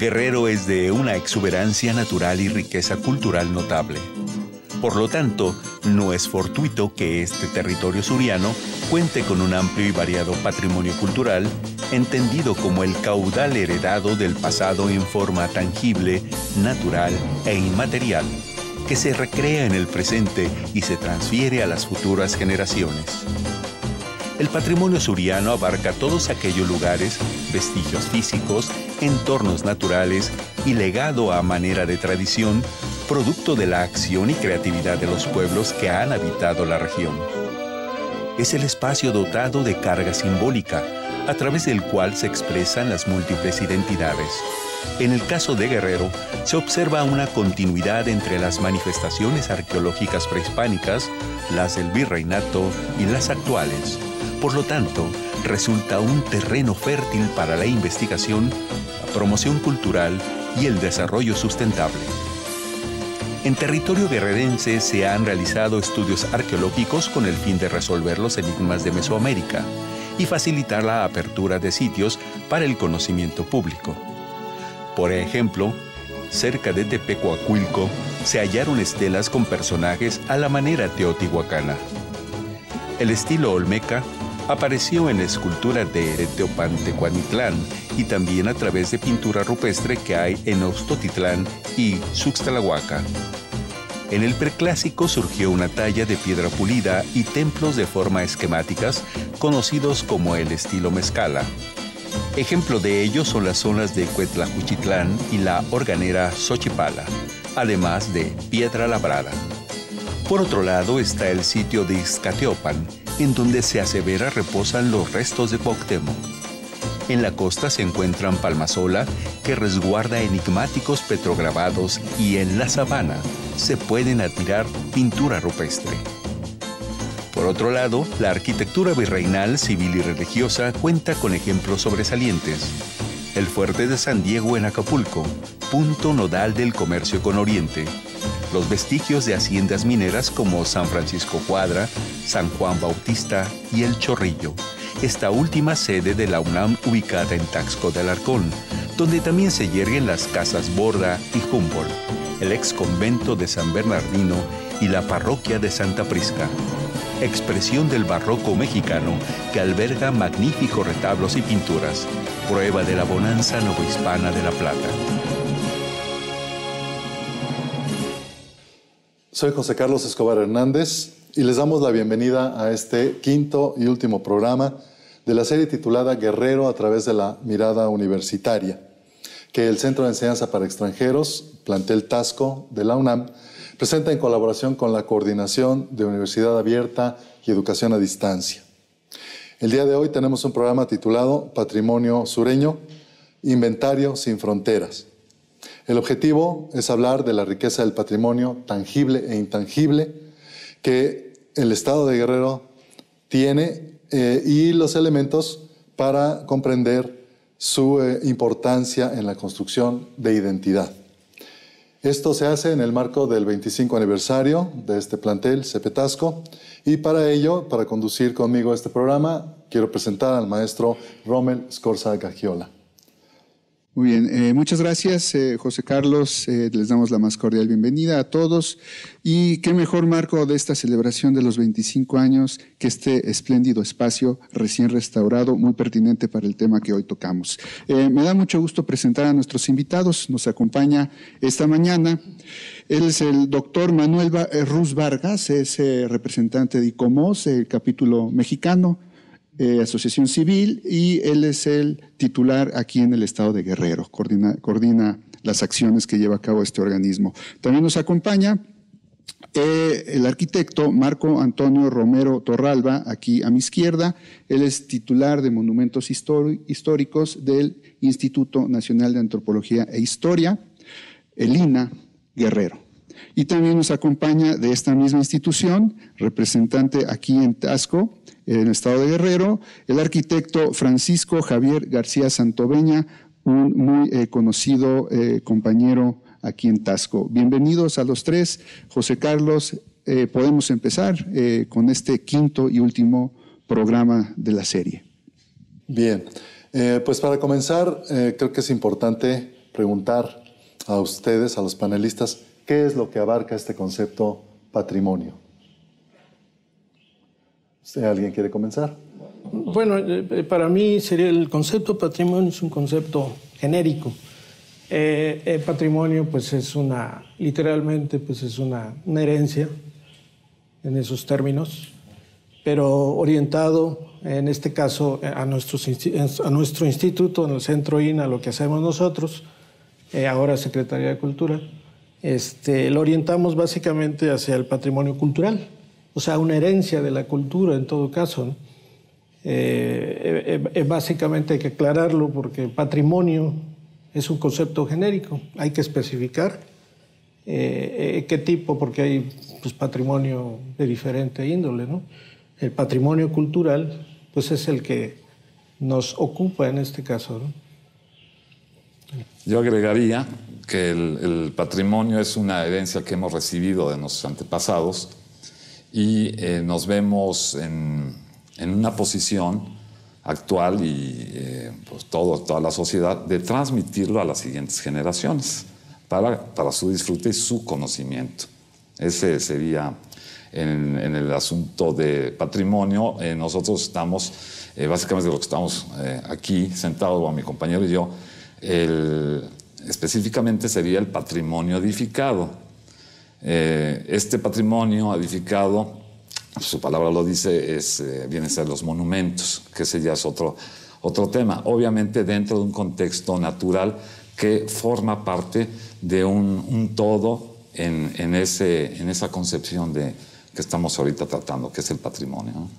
Guerrero es de una exuberancia natural y riqueza cultural notable. Por lo tanto, no es fortuito que este territorio suriano cuente con un amplio y variado patrimonio cultural, entendido como el caudal heredado del pasado en forma tangible, natural e inmaterial, que se recrea en el presente y se transfiere a las futuras generaciones. El patrimonio suriano abarca todos aquellos lugares, vestigios físicos, entornos naturales y legado a manera de tradición, producto de la acción y creatividad de los pueblos que han habitado la región. Es el espacio dotado de carga simbólica, a través del cual se expresan las múltiples identidades. En el caso de Guerrero, se observa una continuidad entre las manifestaciones arqueológicas prehispánicas, las del virreinato y las actuales. Por lo tanto, resulta un terreno fértil para la investigación, la promoción cultural y el desarrollo sustentable. En territorio guerrerense se han realizado estudios arqueológicos con el fin de resolver los enigmas de Mesoamérica y facilitar la apertura de sitios para el conocimiento público. Por ejemplo, cerca de Tepecuacuilco se hallaron estelas con personajes a la manera teotihuacana. El estilo olmeca apareció en la escultura de Teopantecuanitlán y también a través de pintura rupestre que hay en Ostotitlán y Xuxtlahuaca. En el preclásico surgió una talla de piedra pulida y templos de forma esquemáticas conocidos como el estilo Mezcala. Ejemplo de ello son las zonas de Cuetlajuchitlán y la organera Xochipala, además de piedra labrada. Por otro lado está el sitio de Ixcateopan, en donde se asevera reposan los restos de Cuauhtémoc. En la costa se encuentran Palmasola, que resguarda enigmáticos petrograbados, y en la sabana se pueden admirar pintura rupestre. Por otro lado, la arquitectura virreinal, civil y religiosa cuenta con ejemplos sobresalientes. El fuerte de San Diego en Acapulco, punto nodal del comercio con Oriente. Los vestigios de haciendas mineras como San Francisco Cuadra, San Juan Bautista y El Chorrillo. Esta última sede de la UNAM ubicada en Taxco de Alarcón, donde también se yerguen las casas Borda y Humboldt, el ex convento de San Bernardino y la parroquia de Santa Prisca. Expresión del barroco mexicano que alberga magníficos retablos y pinturas, prueba de la bonanza novohispana de La Plata. Soy José Carlos Escobar Hernández y les damos la bienvenida a este quinto y último programa de la serie titulada Guerrero a través de la mirada universitaria, que el Centro de Enseñanza para Extranjeros, plantel Taxco de la UNAM, presenta en colaboración con la Coordinación de Universidad Abierta y Educación a Distancia. El día de hoy tenemos un programa titulado Patrimonio Sureño, Inventario sin Fronteras. El objetivo es hablar de la riqueza del patrimonio tangible e intangible que el Estado de Guerrero tiene y los elementos para comprender su importancia en la construcción de identidad. Esto se hace en el marco del 25 aniversario de este plantel, CP Taxco, y para ello, para conducir conmigo este programa, quiero presentar al maestro Rommel Scorza Gagiola. Muy bien, muchas gracias, José Carlos. Les damos la más cordial bienvenida a todos. Y qué mejor marco de esta celebración de los 25 años que este espléndido espacio recién restaurado, muy pertinente para el tema que hoy tocamos. Me da mucho gusto presentar a nuestros invitados. Nos acompaña esta mañana. Él es el doctor Manuel Ruz Vargas, es representante de ICOMOS, el capítulo mexicano. Asociación Civil, y él es el titular aquí en el estado de Guerrero, coordina las acciones que lleva a cabo este organismo. También nos acompaña el arquitecto Marco Antonio Romero Torralba, aquí a mi izquierda. Él es titular de Monumentos Históricos del Instituto Nacional de Antropología e Historia, el INAH Guerrero. Y también nos acompaña de esta misma institución, representante aquí en Taxco, en el estado de Guerrero, el arquitecto Francisco Javier García Santoveña, un muy conocido compañero aquí en Taxco. Bienvenidos a los tres. José Carlos, podemos empezar con este quinto y último programa de la serie. Bien, pues para comenzar, creo que es importante preguntar a ustedes, a los panelistas, ¿qué es lo que abarca este concepto patrimonio? ¿Alguien quiere comenzar? Bueno, para mí sería el concepto patrimonio es un concepto genérico. El patrimonio, pues, es literalmente, pues, es una herencia en esos términos, pero orientado, en este caso, a nuestro instituto, en el Centro INA, lo que hacemos nosotros, ahora Secretaría de Cultura, lo orientamos básicamente hacia el patrimonio cultural, o sea, una herencia de la cultura en todo caso, ¿no? Básicamente hay que aclararlo porque patrimonio es un concepto genérico, hay que especificar qué tipo, porque hay, pues, patrimonio de diferente índole, ¿no? El patrimonio cultural, pues, es el que nos ocupa en este caso, ¿no? Yo agregaría que el patrimonio es una herencia que hemos recibido de nuestros antepasados y nos vemos en una posición actual y pues toda la sociedad de transmitirlo a las siguientes generaciones para su disfrute y su conocimiento. Ese sería en el asunto de patrimonio. Nosotros estamos, básicamente de lo que estamos aquí sentados, mi compañero y yo, específicamente sería el patrimonio edificado. Este patrimonio edificado, su palabra lo dice, viene a ser los monumentos, que ese ya es otro tema. Obviamente dentro de un contexto natural que forma parte de un todo en esa concepción que estamos ahorita tratando, que es el patrimonio, ¿no?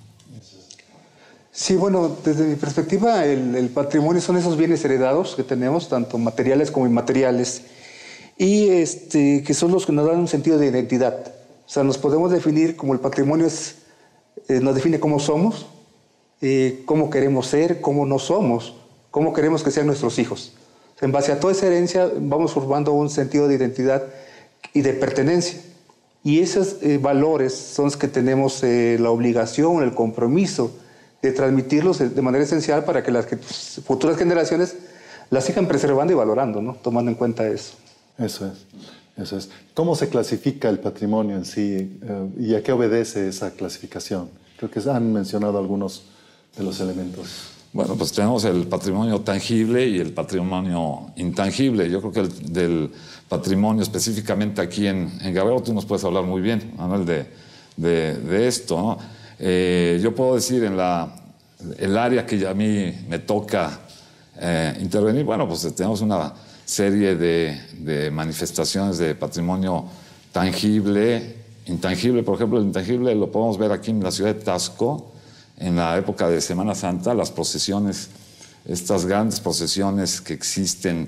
Sí, bueno, desde mi perspectiva, el patrimonio son esos bienes heredados que tenemos, tanto materiales como inmateriales, y que son los que nos dan un sentido de identidad. O sea, nos podemos definir como el patrimonio nos define cómo somos, cómo queremos ser, cómo no somos, cómo queremos que sean nuestros hijos. O sea, en base a toda esa herencia vamos formando un sentido de identidad y de pertenencia. Y esos valores son los que tenemos la obligación, el compromiso de transmitirlos de manera esencial para que las futuras generaciones las sigan preservando y valorando, ¿no? Tomando en cuenta eso. Eso es. ¿Cómo se clasifica el patrimonio en sí y a qué obedece esa clasificación? Creo que han mencionado algunos de los elementos. Bueno, pues tenemos el patrimonio tangible y el patrimonio intangible. Yo creo que del patrimonio específicamente aquí en Guerrero, tú nos puedes hablar muy bien, Manuel, de esto, ¿no? Yo puedo decir el área que a mí me toca intervenir, bueno, pues tenemos una serie de manifestaciones de patrimonio tangible, intangible. Por ejemplo, el intangible lo podemos ver aquí en la ciudad de Taxco, en la época de Semana Santa, las procesiones, estas grandes procesiones que existen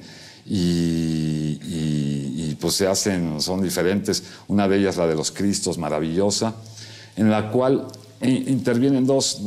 y pues se hacen, son diferentes. Una de ellas, la de los Cristos, maravillosa, en la cual intervienen dos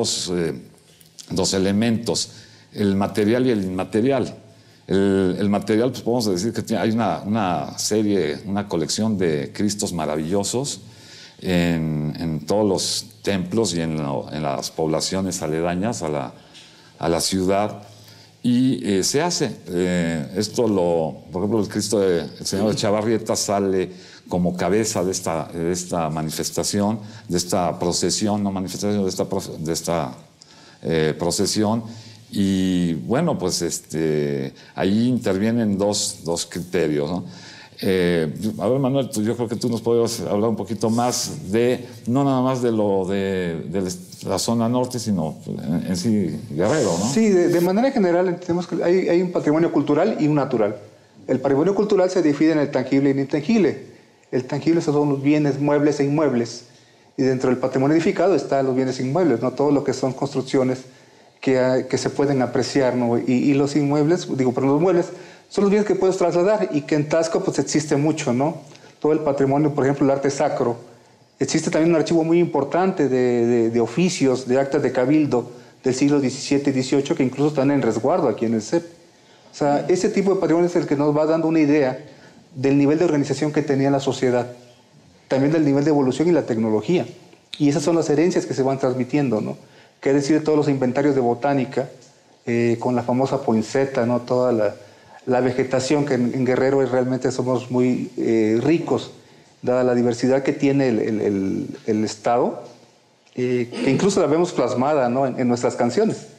elementos, el material y el inmaterial. El material, pues podemos decir que hay una serie, una colección de Cristos maravillosos en todos los templos y en las poblaciones aledañas a la ciudad. Y se hace por ejemplo, el Cristo del Señor de Chavarrieta sale como cabeza de esta manifestación, de esta procesión, no manifestación, de esta procesión. Y bueno, pues ahí intervienen dos criterios, ¿no? A ver, Manuel, yo creo que tú nos podrías hablar un poquito más no nada más de la zona norte, sino en sí Guerrero, ¿no? Sí, de manera general entendemos que hay un patrimonio cultural y un natural. El patrimonio cultural se divide en el tangible y el intangible. El tangible son los bienes muebles e inmuebles. Y dentro del patrimonio edificado están los bienes inmuebles, ¿no? Todo lo que son construcciones que se pueden apreciar, ¿no? Y los inmuebles, los muebles son los bienes que puedes trasladar y que en Taxco pues existe mucho, ¿no? Todo el patrimonio, por ejemplo, el arte sacro. Existe también un archivo muy importante de oficios, de actas de cabildo del siglo XVII y XVIII que incluso están en resguardo aquí en el CEP. O sea, ese tipo de patrimonio es el que nos va dando una idea del nivel de organización que tenía la sociedad, también del nivel de evolución y la tecnología. Y esas son las herencias que se van transmitiendo, ¿no? Que es decir, todos los inventarios de botánica, con la famosa poinsettia, ¿no? Toda la vegetación, que en Guerrero realmente somos muy ricos, dada la diversidad que tiene el estado, que incluso la vemos plasmada, ¿no?, en nuestras canciones.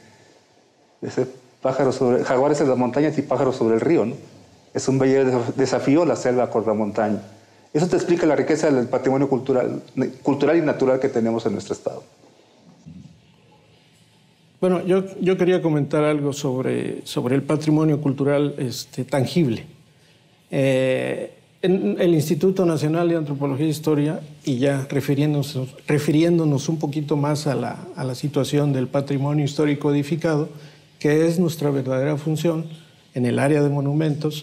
Jaguares en las montañas y pájaros sobre el río, ¿no? Es un bello desafío la selva con la montaña. Eso te explica la riqueza del patrimonio cultural y natural que tenemos en nuestro estado. Bueno, yo quería comentar algo sobre el patrimonio cultural tangible. En el Instituto Nacional de Antropología e Historia, y ya refiriéndonos un poquito más a la situación del patrimonio histórico edificado, que es nuestra verdadera función en el área de monumentos,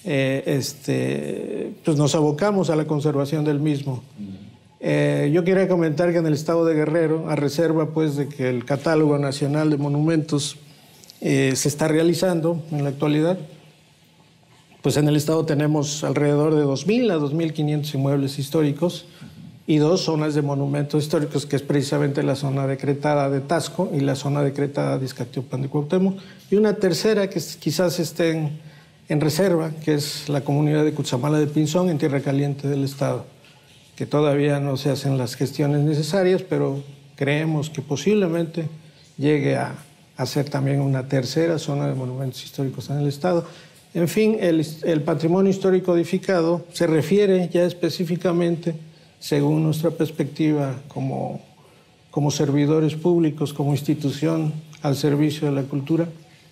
pues nos abocamos a la conservación del mismo. Yo quería comentar que en el estado de Guerrero, a reserva pues de que el Catálogo Nacional de Monumentos se está realizando en la actualidad, pues en el estado tenemos alrededor de 2.000 a 2.500 inmuebles históricos y 2 zonas de monumentos históricos, que es precisamente la zona decretada de Taxco y la zona decretada de Ixcatiopan de Cuauhtémoc, y una tercera que quizás esté en reserva, que es la comunidad de Cutzamala de Pinzón, en Tierra Caliente del estado, que todavía no se hacen las gestiones necesarias, pero creemos que posiblemente llegue a ser también una tercera zona de monumentos históricos en el estado. En fin, el patrimonio histórico edificado se refiere ya específicamente, según nuestra perspectiva como servidores públicos, como institución al servicio de la cultura,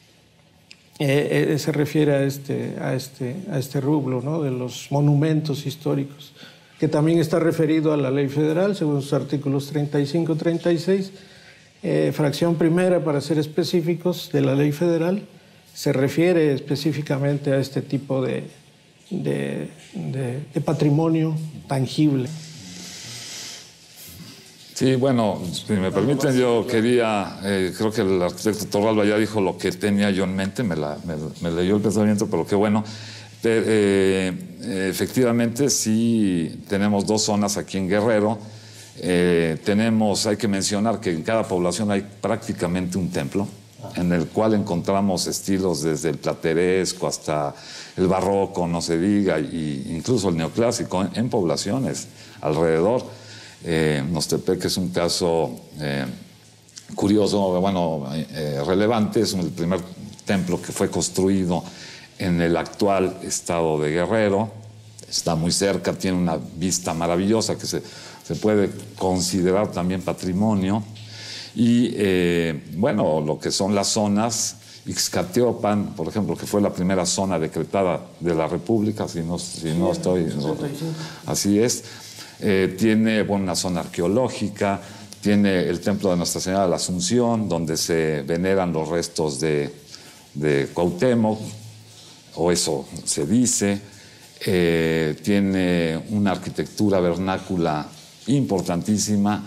se refiere a este rubro, ¿no?, de los monumentos históricos, que también está referido a la ley federal, según sus artículos 35 y 36, fracción primera, para ser específicos, de la ley federal, se refiere específicamente a este tipo de patrimonio tangible. Sí, bueno, si me permiten, yo quería, creo que el arquitecto Torralba ya dijo lo que tenía yo en mente, me leyó el pensamiento, pero qué bueno. Efectivamente, sí tenemos 2 zonas aquí en Guerrero. Hay que mencionar que en cada población hay prácticamente un templo, en el cual encontramos estilos desde el plateresco hasta el barroco, no se diga, e incluso el neoclásico en poblaciones alrededor. Nostepec es un caso curioso, bueno, relevante. Es el primer templo que fue construido en el actual estado de Guerrero. Está muy cerca, tiene una vista maravillosa que se puede considerar también patrimonio. Y bueno, lo que son las zonas, Ixcatiopan, por ejemplo, que fue la primera zona decretada de la República, si no estoy... Así es. Tiene una zona arqueológica, tiene el templo de Nuestra Señora de la Asunción, donde se veneran los restos de Cuauhtémoc, o eso se dice. Tiene una arquitectura vernácula importantísima.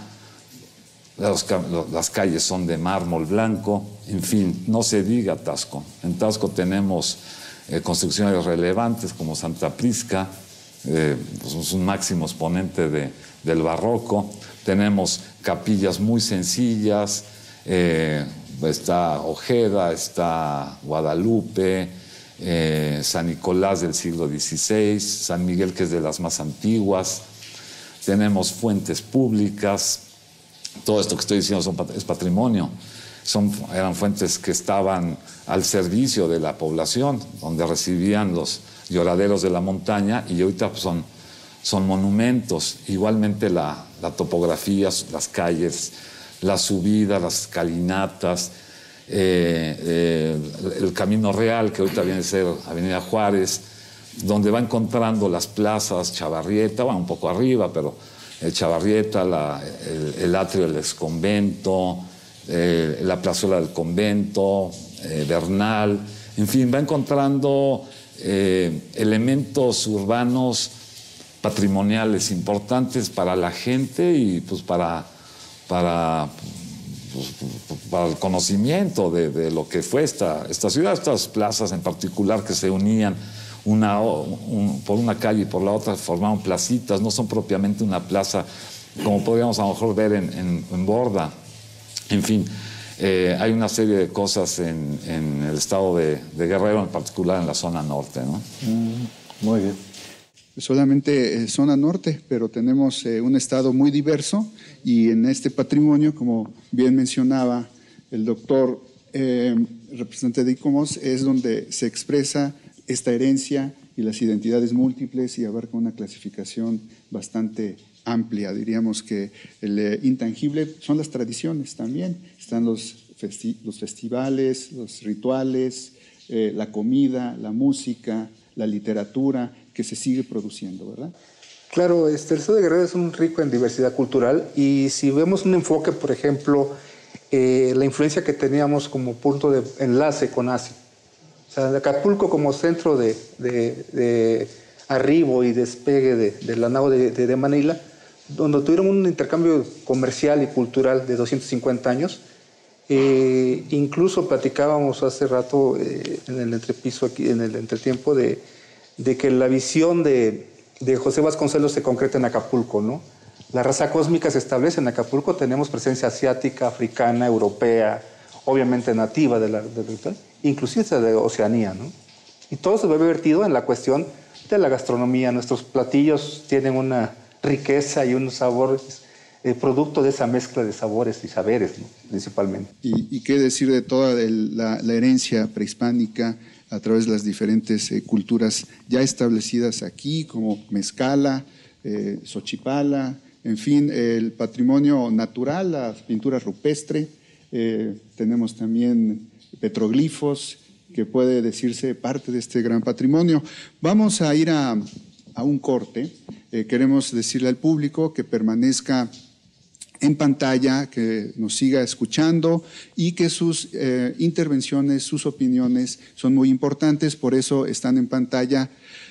Las calles son de mármol blanco. En fin, no se diga Taxco. En Taxco tenemos construcciones relevantes como Santa Prisca, pues es un máximo exponente del barroco. Tenemos capillas muy sencillas. Está Ojeda, está Guadalupe, San Nicolás del siglo XVI, San Miguel, que es de las más antiguas. Tenemos fuentes públicas. Todo esto que estoy diciendo es patrimonio. Eran fuentes que estaban al servicio de la población, donde recibían los lloraderos de la montaña, y ahorita pues, son monumentos. Igualmente la topografía, las calles, la subida, las escalinatas, el Camino Real, que ahorita viene a ser Avenida Juárez, donde va encontrando las plazas, Chavarrieta, un poco arriba, pero Chavarrieta, el atrio del exconvento, la plazuela del convento, Bernal, en fin, va encontrando elementos urbanos patrimoniales importantes para la gente y pues para el conocimiento de lo que fue esta ciudad, estas plazas en particular que se unían por una calle y por la otra, formaban placitas. No son propiamente una plaza como podríamos a lo mejor ver en Borda. En fin, hay una serie de cosas en el estado de Guerrero, en particular en la zona norte, ¿no? Muy bien. Solamente zona norte, pero tenemos un estado muy diverso y en este patrimonio, como bien mencionaba el doctor representante de ICOMOS, es donde se expresa esta herencia y las identidades múltiples y abarca una clasificación bastante amplia. Diríamos que el intangible son las tradiciones también. Están los festivales, los rituales, la comida, la música, la literatura que se sigue produciendo, ¿verdad? Claro, el estado de Guerrero es un rico en diversidad cultural y si vemos un enfoque, por ejemplo, la influencia que teníamos como punto de enlace con Asia. O sea, Acapulco como centro de arribo y despegue de la nao de Manila, donde tuvieron un intercambio comercial y cultural de 250 años. Incluso platicábamos hace rato en el entrepiso, aquí, en el entretiempo, de que la visión de José Vasconcelos se concreta en Acapulco, ¿no? La raza cósmica se establece en Acapulco, tenemos presencia asiática, africana, europea, obviamente nativa de la inclusive de Oceanía, ¿no? Y todo se ve vertido en la cuestión de la gastronomía. Nuestros platillos tienen una riqueza y un sabor producto de esa mezcla de sabores y saberes, ¿no? Principalmente. ¿Y qué decir de toda la herencia prehispánica a través de las diferentes culturas ya establecidas aquí, como Mezcala, Xochipala, en fin, el patrimonio natural, la pintura rupestre, tenemos también petroglifos, que puede decirse parte de este gran patrimonio. Vamos a ir a un corte. Queremos decirle al público que permanezca en pantalla, que nos siga escuchando y que sus intervenciones, sus opiniones son muy importantes, por eso están en pantalla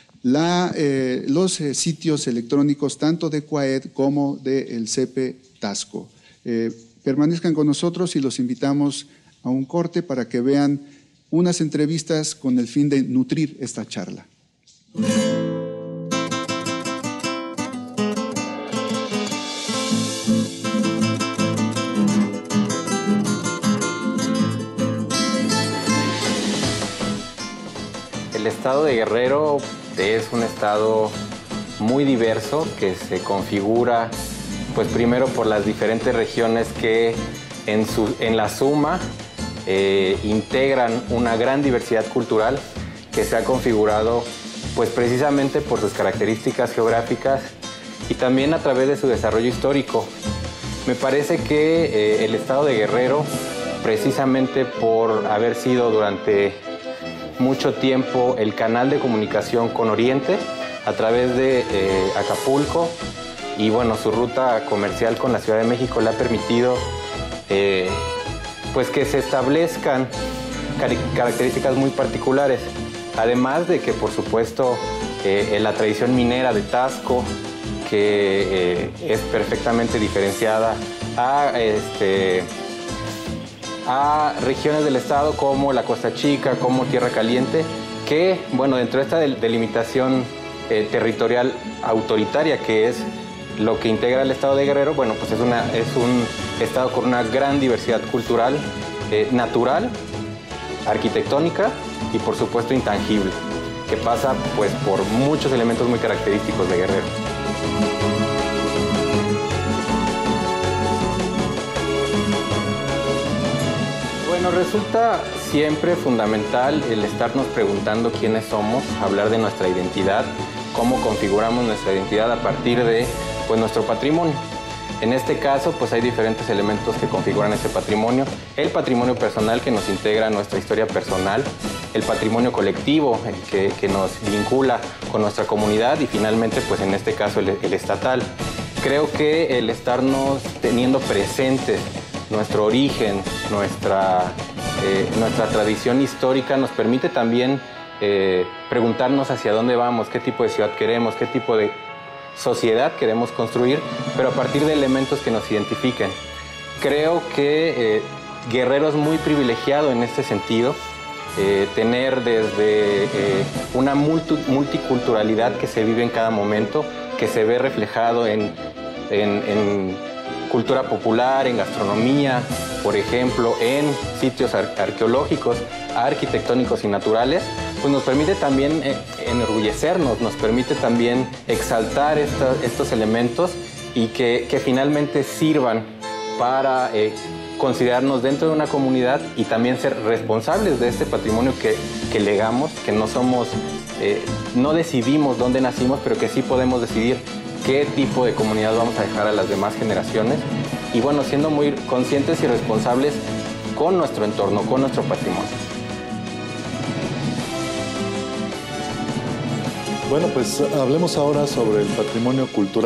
los sitios electrónicos tanto de CUAED como del CEPE Tasco. Permanezcan con nosotros y los invitamos a un corte para que vean unas entrevistas con el fin de nutrir esta charla. El estado de Guerrero es un estado muy diverso que se configura, pues primero por las diferentes regiones que en la suma integran una gran diversidad cultural que se ha configurado pues precisamente por sus características geográficas y también a través de su desarrollo histórico. Me parece que el estado de Guerrero, precisamente por haber sido durante mucho tiempo el canal de comunicación con Oriente a través de Acapulco y bueno, su ruta comercial con la Ciudad de México le ha permitido pues que se establezcan características muy particulares, además de que por supuesto la tradición minera de Tasco, que es perfectamente diferenciada a regiones del estado como la Costa Chica, como Tierra Caliente, que, bueno, dentro de esta delimitación territorial autoritaria que es lo que integra el estado de Guerrero, bueno, pues es un estado con una gran diversidad cultural, natural, arquitectónica y, por supuesto, intangible, que pasa, pues, por muchos elementos muy característicos de Guerrero. Bueno, resulta siempre fundamental el estarnos preguntando quiénes somos, hablar de nuestra identidad, cómo configuramos nuestra identidad a partir de pues, nuestro patrimonio. En este caso, pues hay diferentes elementos que configuran este patrimonio. El patrimonio personal que nos integra a nuestra historia personal, el patrimonio colectivo que nos vincula con nuestra comunidad y finalmente, pues en este caso, el estatal. Creo que el estarnos teniendo presentes nuestro origen, nuestra tradición histórica nos permite también preguntarnos hacia dónde vamos, qué tipo de ciudad queremos, qué tipo de sociedad queremos construir, pero a partir de elementos que nos identifiquen. Creo que Guerrero es muy privilegiado en este sentido, tener desde una multiculturalidad que se vive en cada momento, que se ve reflejado en cultura popular, en gastronomía, por ejemplo, en sitios arqueológicos, arquitectónicos y naturales, pues nos permite también enorgullecernos, nos permite también exaltar estos elementos y que finalmente sirvan para considerarnos dentro de una comunidad y también ser responsables de este patrimonio que legamos, que no somos, no decidimos dónde nacimos, pero que sí podemos decidir qué tipo de comunidad vamos a dejar a las demás generaciones. Y bueno, siendo muy conscientes y responsables con nuestro entorno, con nuestro patrimonio. Bueno, pues hablemos ahora sobre el patrimonio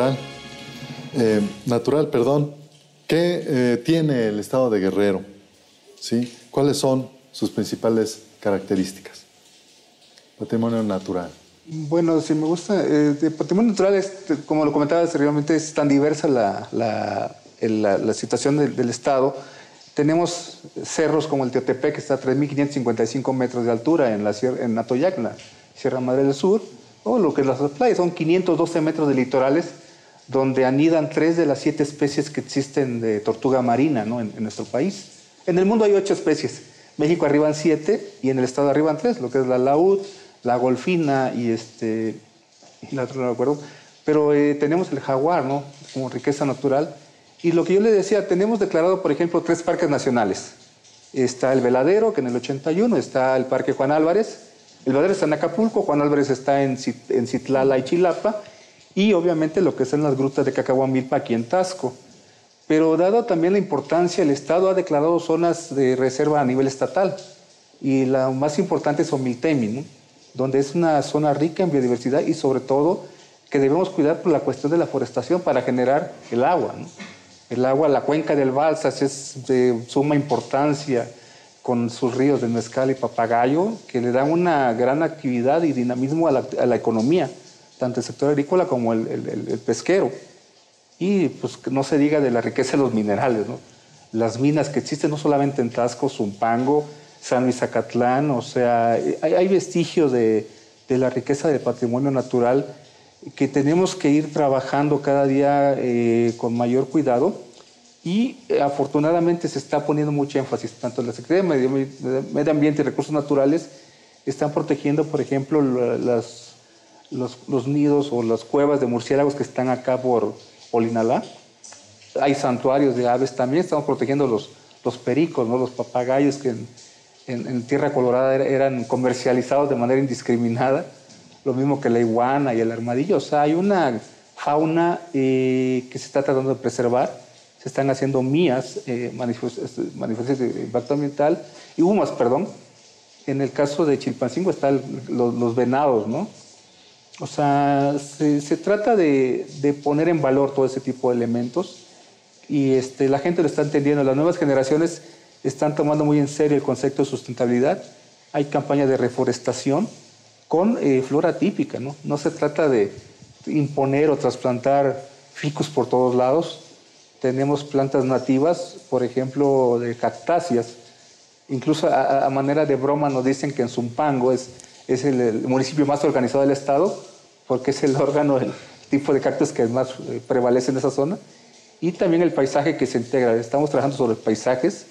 natural, que tiene el estado de Guerrero, ¿sí? ¿Cuáles son sus principales características? Patrimonio natural. Bueno, si me gusta, el patrimonio natural es, como lo comentaba anteriormente, es tan diversa la situación del estado. Tenemos cerros como el Teotepec, que está a 3.555 metros de altura en Atoyac, la Sierra Madre del Sur, o lo que es las playas, son 512 metros de litorales, donde anidan 3 de las 7 especies que existen de tortuga marina, ¿no? en nuestro país. En el mundo hay 8 especies. México arriban 7 y en el estado arriban 3, lo que es la laúd, la golfina y la otra no me acuerdo. Pero tenemos el jaguar, ¿no? Como riqueza natural. Y lo que yo le decía, tenemos declarado, por ejemplo, 3 parques nacionales. Está el Veladero, que en el 81, está el Parque Juan Álvarez. El Veladero está en Acapulco, Juan Álvarez está en Citlala y Chilapa. Y obviamente lo que son las grutas de Cacahuamilpa aquí en Taxco. Pero dado también la importancia, el Estado ha declarado zonas de reserva a nivel estatal. Y la más importante es Omiltemi, ¿no? Donde es una zona rica en biodiversidad y sobre todo que debemos cuidar por la cuestión de la forestación para generar el agua, ¿no? El agua, la cuenca del Balsas es de suma importancia con sus ríos de Mezcal y Papagayo, que le dan una gran actividad y dinamismo a la economía, tanto el sector agrícola como el pesquero. Y pues no se diga de la riqueza de los minerales, ¿no? Las minas que existen no solamente en Taxco, Zumpango, San Luis Zacatlán, o sea, hay vestigios de la riqueza del patrimonio natural que tenemos que ir trabajando cada día con mayor cuidado y afortunadamente se está poniendo mucho énfasis, tanto la Secretaría de Medio Ambiente y Recursos Naturales están protegiendo, por ejemplo, los nidos o las cuevas de murciélagos que están acá por Olinalá. Hay santuarios de aves también, estamos protegiendo los pericos, ¿no? Los papagayos que en Tierra Colorada eran comercializados de manera indiscriminada, lo mismo que la iguana y el armadillo. O sea, hay una fauna que se está tratando de preservar, se están haciendo MIAs, manifestaciones de impacto ambiental, y UMAS, perdón. En el caso de Chilpancingo están los venados, ¿no? O sea, se trata de poner en valor todo ese tipo de elementos y la gente lo está entendiendo. Las nuevas generaciones están tomando muy en serio el concepto de sustentabilidad. Hay campañas de reforestación con flora típica, ¿no? No se trata de imponer o trasplantar ficus por todos lados. Tenemos plantas nativas, por ejemplo, de cactáceas. Incluso a manera de broma nos dicen que en Zumpango es el municipio más organizado del estado, porque es el órgano, el tipo de cactus que más prevalece en esa zona. Y también el paisaje que se integra. Estamos trabajando sobre paisajes,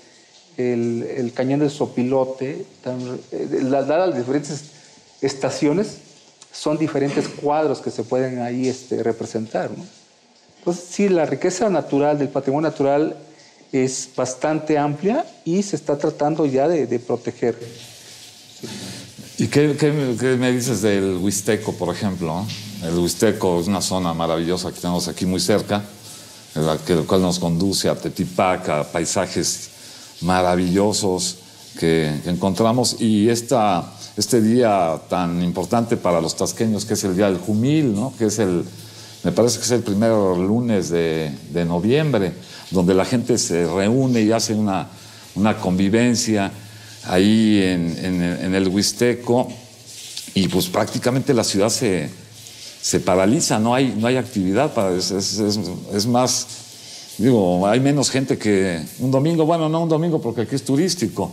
el cañón del Sopilote, dadas las diferentes estaciones, son diferentes cuadros que se pueden ahí representar, ¿no? Entonces, sí, la riqueza natural, del patrimonio natural, es bastante amplia y se está tratando ya de proteger. Sí. ¿Y qué me dices del Huisteco, por ejemplo? El Huisteco es una zona maravillosa que tenemos aquí muy cerca, el cual nos conduce a Tetipac, a paisajes maravillosos que encontramos. Y este día tan importante para los tasqueños, que es el Día del Jumil, ¿no? Que es me parece que es el primer lunes de noviembre, donde la gente se reúne y hace una convivencia ahí en el Huisteco, y pues prácticamente la ciudad se paraliza, no hay actividad, es más, digo, hay menos gente que un domingo. Bueno, no un domingo porque aquí es turístico,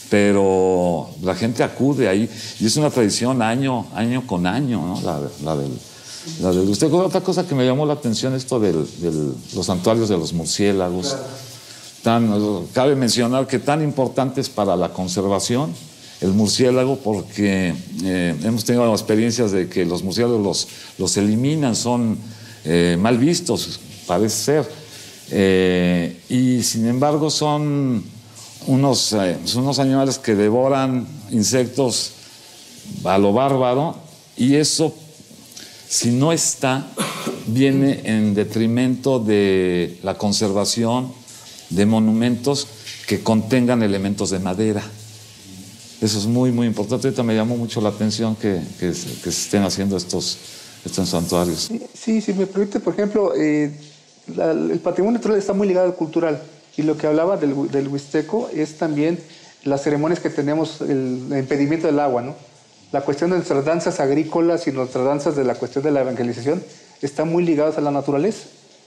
pero la gente acude ahí y es una tradición año con año, ¿no? La del Huisteco. Otra cosa que me llamó la atención, esto de los santuarios de los murciélagos. Claro. cabe mencionar que tan importantes para la conservación, el murciélago, porque hemos tenido experiencias de que los murciélagos los eliminan, son mal vistos, parece ser, y sin embargo son unos animales que devoran insectos a lo bárbaro, y eso, si no está, viene en detrimento de la conservación de monumentos que contengan elementos de madera. Eso es muy, muy importante. Ahorita me llamó mucho la atención que se estén haciendo estos santuarios. Sí, si me permite, por ejemplo, el patrimonio natural está muy ligado al cultural. Y lo que hablaba del huisteco es también las ceremonias que tenemos, el impedimento del agua, ¿no? La cuestión de nuestras danzas agrícolas y nuestras danzas de la cuestión de la evangelización están muy ligadas a la naturaleza.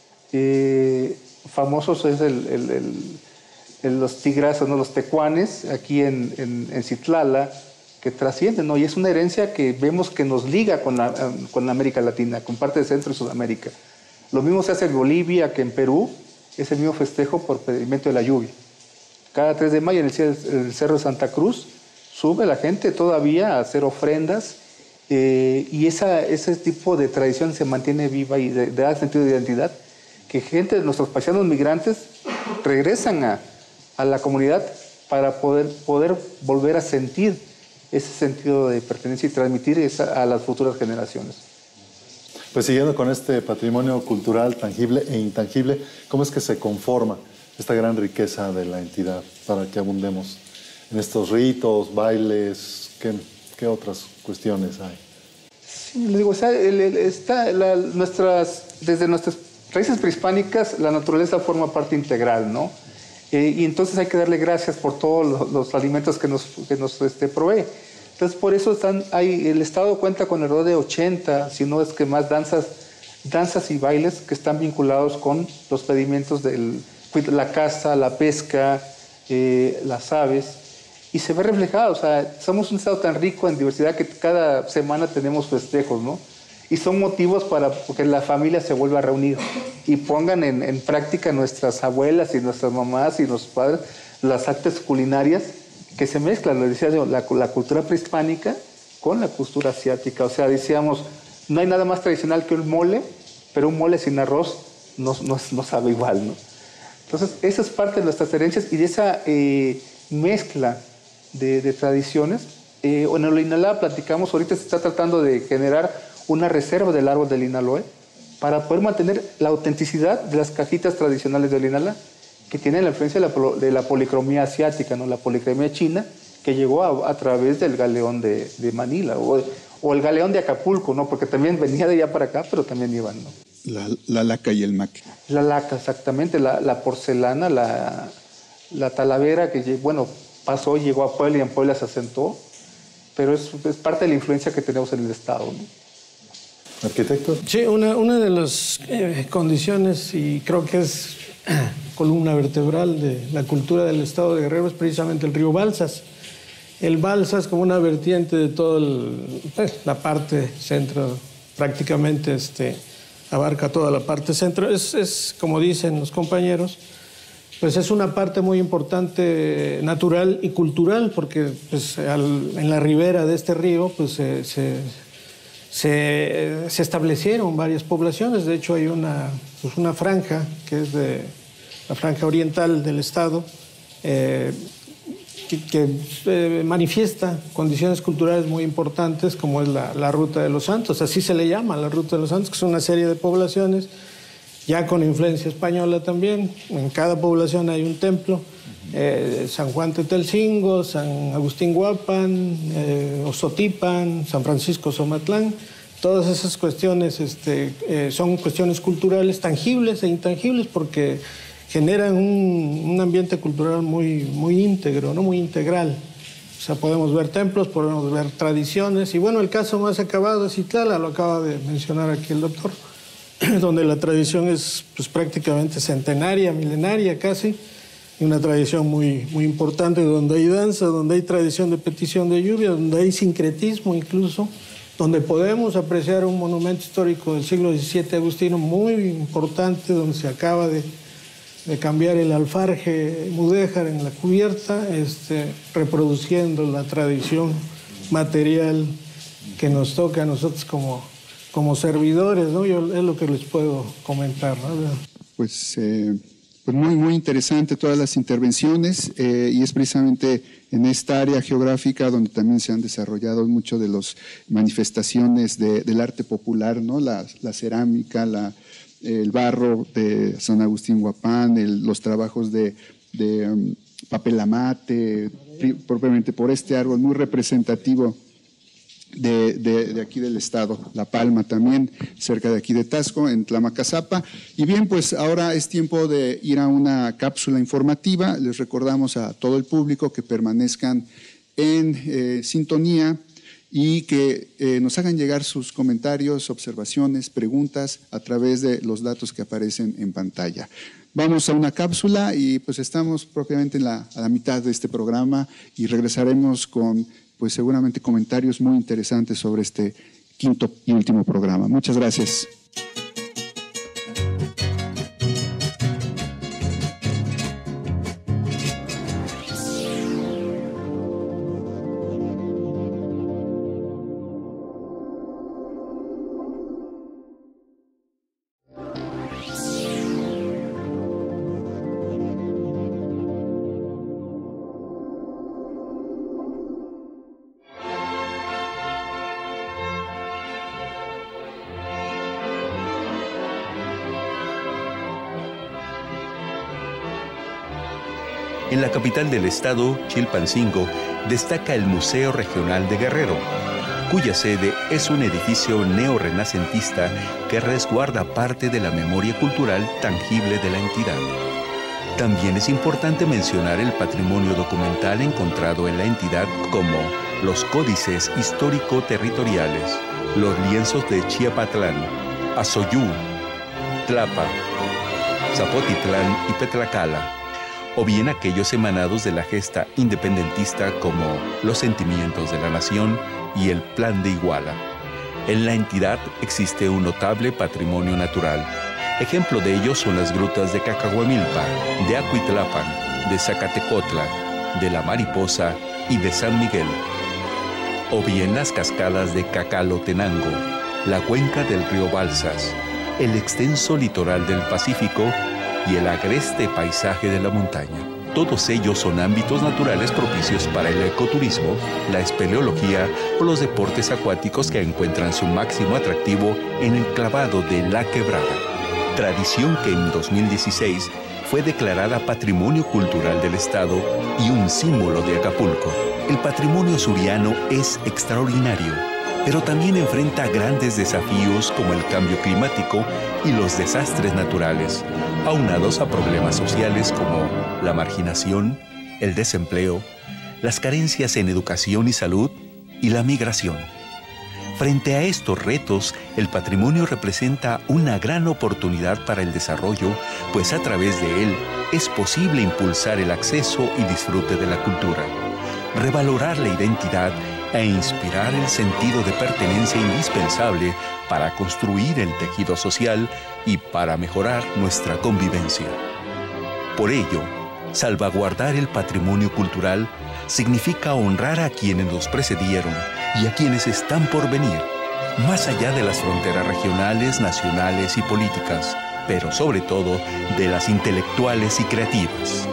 Famosos es los tigrazos, ¿no? Los tecuanes, aquí en Citlala, que trascienden, ¿no? Y es una herencia que vemos que nos liga con la América Latina, con parte de Centro y Sudamérica. Lo mismo se hace en Bolivia que en Perú, es el mismo festejo por pedimento de la lluvia. Cada 3 de mayo en el Cerro de Santa Cruz sube la gente todavía a hacer ofrendas, y ese tipo de tradición se mantiene viva y da sentido de identidad, que gente de nuestros paisanos migrantes regresan a la comunidad para poder volver a sentir ese sentido de pertenencia y transmitir a las futuras generaciones. Pues siguiendo con este patrimonio cultural tangible e intangible, ¿cómo es que se conforma esta gran riqueza de la entidad para que abundemos en estos ritos, bailes? ¿Qué otras cuestiones hay? Sí, les digo, desde nuestras raíces prehispánicas, la naturaleza forma parte integral, ¿no? Y entonces hay que darle gracias por todos los alimentos que nos provee. Entonces, por eso el Estado cuenta con alrededor de 80, si no es que más, danzas y bailes que están vinculados con los pedimientos de la caza, la pesca, las aves, y se ve reflejado. O sea, somos un Estado tan rico en diversidad que cada semana tenemos festejos, ¿no? Y son motivos para que la familia se vuelva a reunir y pongan en práctica nuestras abuelas y nuestras mamás y nuestros padres las artes culinarias que se mezclan, lo decía yo, la cultura prehispánica con la cultura asiática. O sea, decíamos, no hay nada más tradicional que un mole, pero un mole sin arroz no sabe igual, ¿no? Entonces, esa es parte de nuestras herencias y de esa mezcla de tradiciones. En el Inalá platicamos, ahorita se está tratando de generar una reserva del árbol del Inaloe para poder mantener la autenticidad de las cajitas tradicionales del Inalá, que tienen la influencia de la policromía asiática, ¿no? La policromía china, que llegó a través del galeón de Manila o el galeón de Acapulco, ¿no? Porque también venía de allá para acá, pero también iban, ¿no? La laca y el maque. La laca, exactamente, la porcelana, la talavera, que bueno, pasó, llegó a Puebla y en Puebla se asentó, pero es parte de la influencia que tenemos en el Estado, ¿no? ¿Arquitecto? Sí, una de las condiciones, y creo que es columna vertebral de la cultura del Estado de Guerrero, es precisamente el río Balsas. El Balsas, como una vertiente de toda la parte centro, prácticamente abarca toda la parte centro, es como dicen los compañeros, pues es una parte muy importante natural y cultural, porque pues, en la ribera de este río pues, se establecieron varias poblaciones. De hecho hay una franja que es de la franja oriental del estado que manifiesta condiciones culturales muy importantes, como es la Ruta de los Santos. Así se le llama, la Ruta de los Santos, que es una serie de poblaciones ya con influencia española también. En cada población hay un templo. San Juan Tetelcingo, San Agustín Guapan, Ozotipan, San Francisco Zomatlán. Todas esas cuestiones son cuestiones culturales tangibles e intangibles, porque generan un ambiente cultural muy íntegro, ¿no? Muy integral. O sea, podemos ver templos, podemos ver tradiciones. Y bueno, el caso más acabado es Citlala, lo acaba de mencionar aquí el doctor, donde la tradición es pues, prácticamente centenaria, milenaria casi, y una tradición muy importante, donde hay danza, donde hay tradición de petición de lluvia, donde hay sincretismo incluso, donde podemos apreciar un monumento histórico del siglo XVII agustino muy importante, donde se acaba de de cambiar el alfarje mudéjar en la cubierta, reproduciendo la tradición material que nos toca a nosotros como servidores, ¿no? Es lo que les puedo comentar, ¿no? Pues muy, muy interesante todas las intervenciones y es precisamente en esta área geográfica donde también se han desarrollado mucho de las manifestaciones del arte popular, ¿no? La cerámica, el barro de San Agustín Huapán, los trabajos de papel amate, propiamente por este árbol muy representativo de aquí del estado, La Palma también, cerca de aquí de Taxco, en Tlamacazapa. Y bien, pues ahora es tiempo de ir a una cápsula informativa. Les recordamos a todo el público que permanezcan en sintonía y que nos hagan llegar sus comentarios, observaciones, preguntas a través de los datos que aparecen en pantalla. Vamos a una cápsula y pues estamos propiamente a la mitad de este programa y regresaremos con pues seguramente comentarios muy interesantes sobre este quinto y último programa. Muchas gracias. En la capital del estado, Chilpancingo, destaca el Museo Regional de Guerrero, cuya sede es un edificio neorrenacentista que resguarda parte de la memoria cultural tangible de la entidad. También es importante mencionar el patrimonio documental encontrado en la entidad como los códices histórico-territoriales, los lienzos de Chiapatlán, Azoyú, Tlapa, Zapotitlán y Petlacala, o bien aquellos emanados de la gesta independentista como los sentimientos de la nación y el Plan de Iguala. En la entidad existe un notable patrimonio natural. Ejemplo de ello son las grutas de Cacahuamilpa, de Acuitlapan, de Zacatecotla, de La Mariposa y de San Miguel. O bien las cascadas de Cacalotenango, la cuenca del río Balsas, el extenso litoral del Pacífico y el agreste paisaje de la montaña. Todos ellos son ámbitos naturales propicios para el ecoturismo, la espeleología o los deportes acuáticos que encuentran su máximo atractivo en el clavado de La Quebrada, tradición que en 2016 fue declarada Patrimonio Cultural del Estado y un símbolo de Acapulco. El patrimonio suriano es extraordinario, pero también enfrenta grandes desafíos como el cambio climático y los desastres naturales, aunados a problemas sociales como la marginación, el desempleo, las carencias en educación y salud y la migración. Frente a estos retos, el patrimonio representa una gran oportunidad para el desarrollo, pues a través de él es posible impulsar el acceso y disfrute de la cultura, revalorar la identidad e inspirar el sentido de pertenencia indispensable para construir el tejido social y para mejorar nuestra convivencia. Por ello, salvaguardar el patrimonio cultural significa honrar a quienes nos precedieron y a quienes están por venir, más allá de las fronteras regionales, nacionales y políticas, pero sobre todo de las intelectuales y creativas.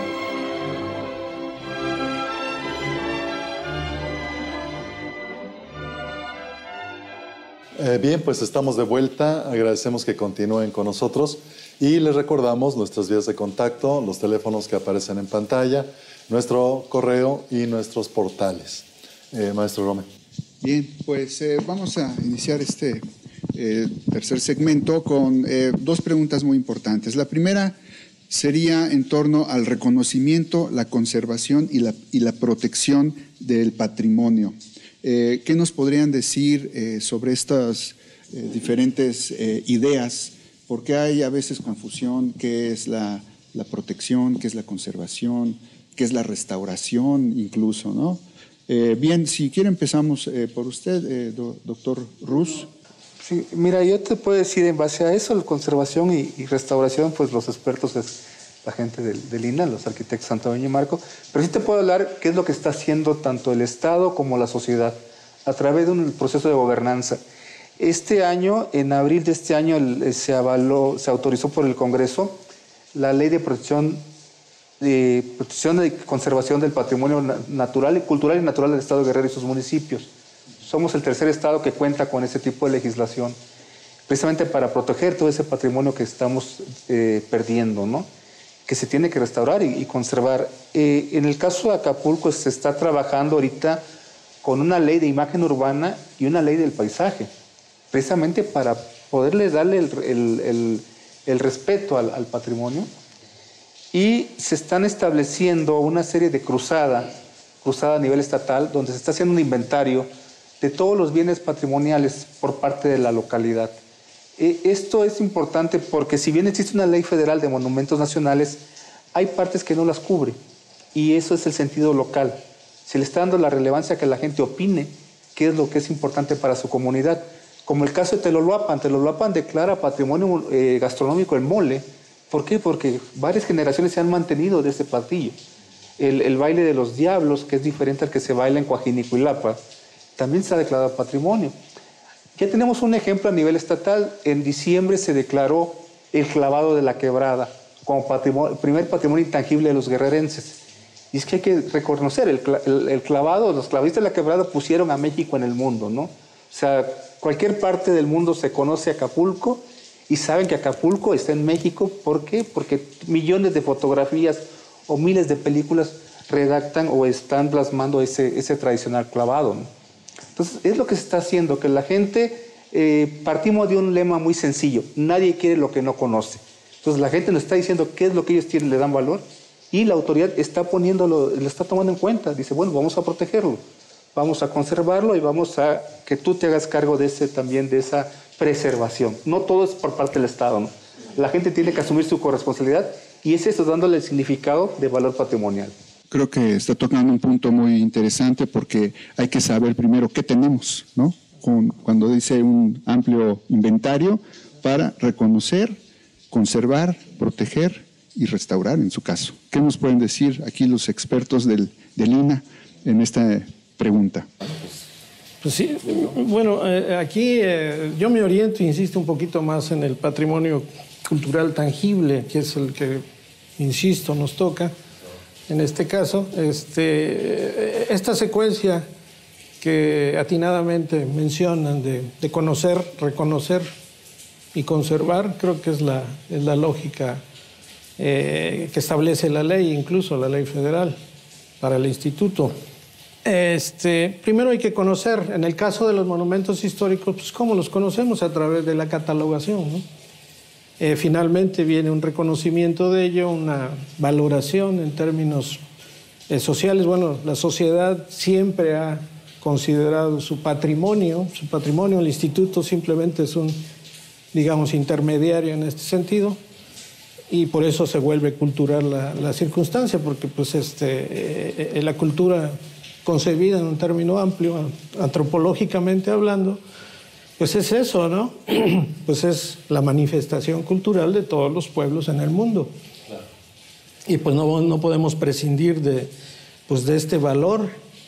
Bien, pues estamos de vuelta. Agradecemos que continúen con nosotros y les recordamos nuestras vías de contacto, los teléfonos que aparecen en pantalla, nuestro correo y nuestros portales. Maestro Gómez. Bien, pues vamos a iniciar este tercer segmento con dos preguntas muy importantes. La primera sería en torno al reconocimiento, la conservación y la protección del patrimonio. ¿Qué nos podrían decir sobre estas diferentes ideas? Porque hay a veces confusión, ¿qué es la protección, qué es la conservación, qué es la restauración incluso, ¿no? Bien, si quiere empezamos por usted, doctor Ruz. Sí, mira, yo te puedo decir en base a eso, la conservación y restauración, pues los expertos la gente del INAH, los arquitectos Santaoña y Marco, pero sí te puedo hablar qué es lo que está haciendo tanto el Estado como la sociedad a través de un proceso de gobernanza. Este año, en abril de este año, se autorizó por el Congreso la Ley de Protección y Conservación del Patrimonio Natural, Cultural y Natural del Estado de Guerrero y sus municipios. Somos el tercer estado que cuenta con ese tipo de legislación, precisamente para proteger todo ese patrimonio que estamos perdiendo, ¿no? Que se tiene que restaurar y conservar. En el caso de Acapulco se está trabajando ahorita con una ley de imagen urbana y una ley del paisaje, precisamente para poderle darle el respeto al patrimonio. Y se están estableciendo una serie de cruzada a nivel estatal, donde se está haciendo un inventario de todos los bienes patrimoniales por parte de la localidad. Esto es importante porque si bien existe una ley federal de monumentos nacionales, hay partes que no las cubre, y eso es el sentido local. Se le está dando la relevancia a que la gente opine qué es lo que es importante para su comunidad. Como el caso de Teloloapan. Teloloapan declara patrimonio gastronómico el mole. ¿Por qué? Porque varias generaciones se han mantenido de ese platillo. El baile de los diablos, que es diferente al que se baila en Coajinicuilapa, también se ha declarado patrimonio. Ya tenemos un ejemplo a nivel estatal. En diciembre se declaró el clavado de la quebrada como primer patrimonio intangible de los guerrerenses. Y es que hay que reconocer, el clavado, los clavistas de la quebrada pusieron a México en el mundo, ¿no? O sea, cualquier parte del mundo se conoce Acapulco y saben que Acapulco está en México. ¿Por qué? Porque millones de fotografías o miles de películas redactan o están plasmando ese tradicional clavado, ¿no? Entonces, es lo que se está haciendo, que la gente, partimos de un lema muy sencillo: nadie quiere lo que no conoce. Entonces, la gente nos está diciendo qué es lo que ellos tienen, le dan valor, y la autoridad está lo está tomando en cuenta. Dice, bueno, vamos a protegerlo, vamos a conservarlo y vamos a que tú te hagas cargo también de esa preservación. No todo es por parte del Estado, ¿no? La gente tiene que asumir su corresponsabilidad, y es eso, dándole el significado de valor patrimonial. Creo que está tocando un punto muy interesante, porque hay que saber primero qué tenemos, ¿no? Cuando dice un amplio inventario para reconocer, conservar, proteger y restaurar, en su caso. ¿Qué nos pueden decir aquí los expertos del INAH en esta pregunta? Pues sí, bueno, aquí yo me oriento, insisto, un poquito más en el patrimonio cultural tangible, que es el que, insisto, nos toca. En este caso, esta secuencia que atinadamente mencionan de conocer, reconocer y conservar, creo que es la lógica que establece la ley, incluso la ley federal para el instituto. Primero hay que conocer. En el caso de los monumentos históricos, pues ¿cómo los conocemos? A través de la catalogación, ¿no? Finalmente viene un reconocimiento de ello, una valoración en términos sociales. Bueno, la sociedad siempre ha considerado su patrimonio. El instituto simplemente es un, digamos, intermediario en este sentido, y por eso se vuelve cultural la circunstancia, porque pues la cultura concebida en un término amplio, antropológicamente hablando, pues es eso, ¿no? Pues es la manifestación cultural de todos los pueblos en el mundo. Claro. Y pues no podemos prescindir de este valor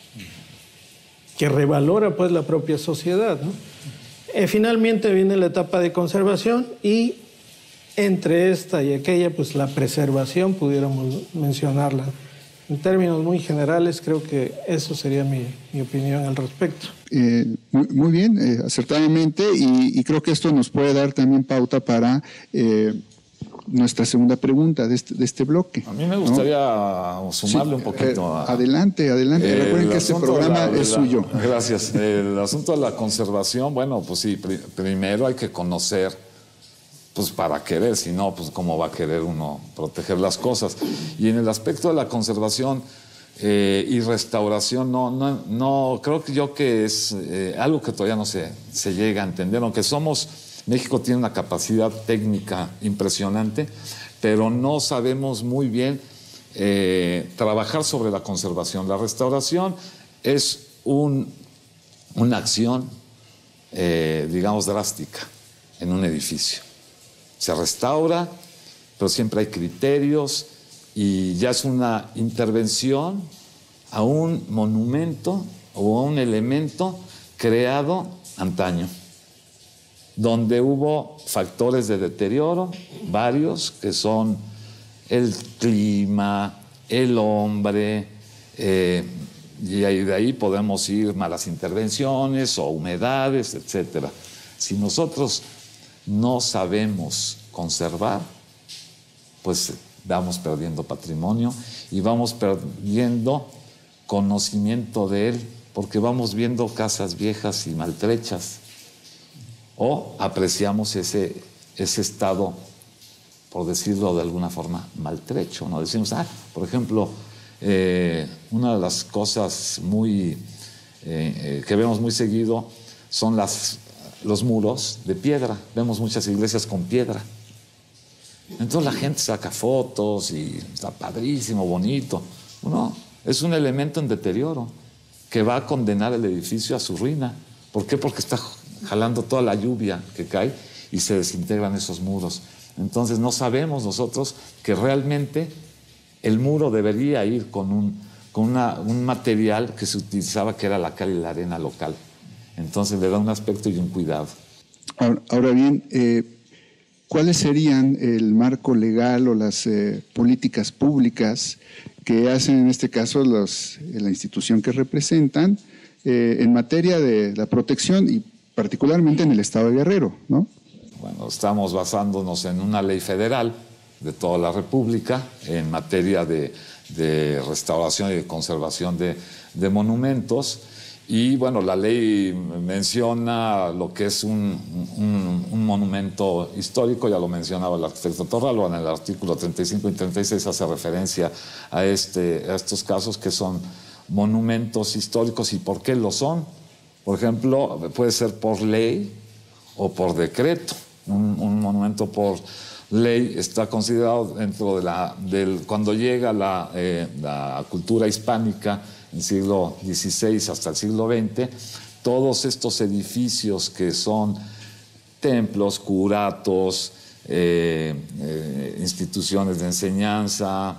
que revalora pues la propia sociedad, ¿no? Finalmente viene la etapa de conservación, y entre esta y aquella, pues la preservación, pudiéramos mencionarla. En términos muy generales, creo que eso sería mi opinión al respecto. Muy bien, acertadamente, y creo que esto nos puede dar también pauta para nuestra segunda pregunta de este bloque. A mí me gustaría sumarle un poquito. Adelante. Recuerden que este programa es suyo. Gracias. El asunto de la conservación, bueno, pues sí, primero hay que conocer, pues para querer, si no, pues cómo va a querer uno proteger las cosas. Y en el aspecto de la conservación y restauración, no creo que es algo que todavía no se llega a entender, aunque México tiene una capacidad técnica impresionante, pero no sabemos muy bien trabajar sobre la conservación. La restauración es una acción, digamos, drástica en un edificio. Se restaura pero siempre hay criterios y ya es una intervención a un monumento o a un elemento creado antaño, donde hubo factores de deterioro, varios, que son el clima, el hombre, y de ahí podemos ir malas intervenciones o humedades, etc. Si nosotros no sabemos conservar, pues vamos perdiendo patrimonio y vamos perdiendo conocimiento de él, porque vamos viendo casas viejas y maltrechas, o apreciamos ese estado, por decirlo de alguna forma, maltrecho, ¿no? Decimos, por ejemplo, una de las cosas que vemos muy seguido son los muros de piedra. Vemos muchas iglesias con piedra. Entonces la gente saca fotos y está padrísimo, bonito. No, es un elemento en deterioro que va a condenar el edificio a su ruina. ¿Por qué? Porque está jalando toda la lluvia que cae y se desintegran esos muros. Entonces no sabemos nosotros que realmente el muro debería ir con un material que se utilizaba, que era la cal y la arena local. Entonces le da un aspecto y un cuidado. Ahora bien, ¿cuáles serían el marco legal o las políticas públicas que hacen en este caso la institución que representan en materia de la protección y particularmente en el estado de Guerrero, ¿no? Bueno, estamos basándonos en una ley federal de toda la República en materia de restauración y de conservación de monumentos. Y bueno, la ley menciona lo que es un monumento histórico, ya lo mencionaba el arquitecto Torralba, en el artículo 35 y 36 hace referencia a estos casos que son monumentos históricos. ¿Y por qué lo son? Por ejemplo, puede ser por ley o por decreto. Un monumento por ley está considerado dentro cuando llega la cultura hispánica en el siglo XVI hasta el siglo XX, todos estos edificios que son templos, curatos, instituciones de enseñanza,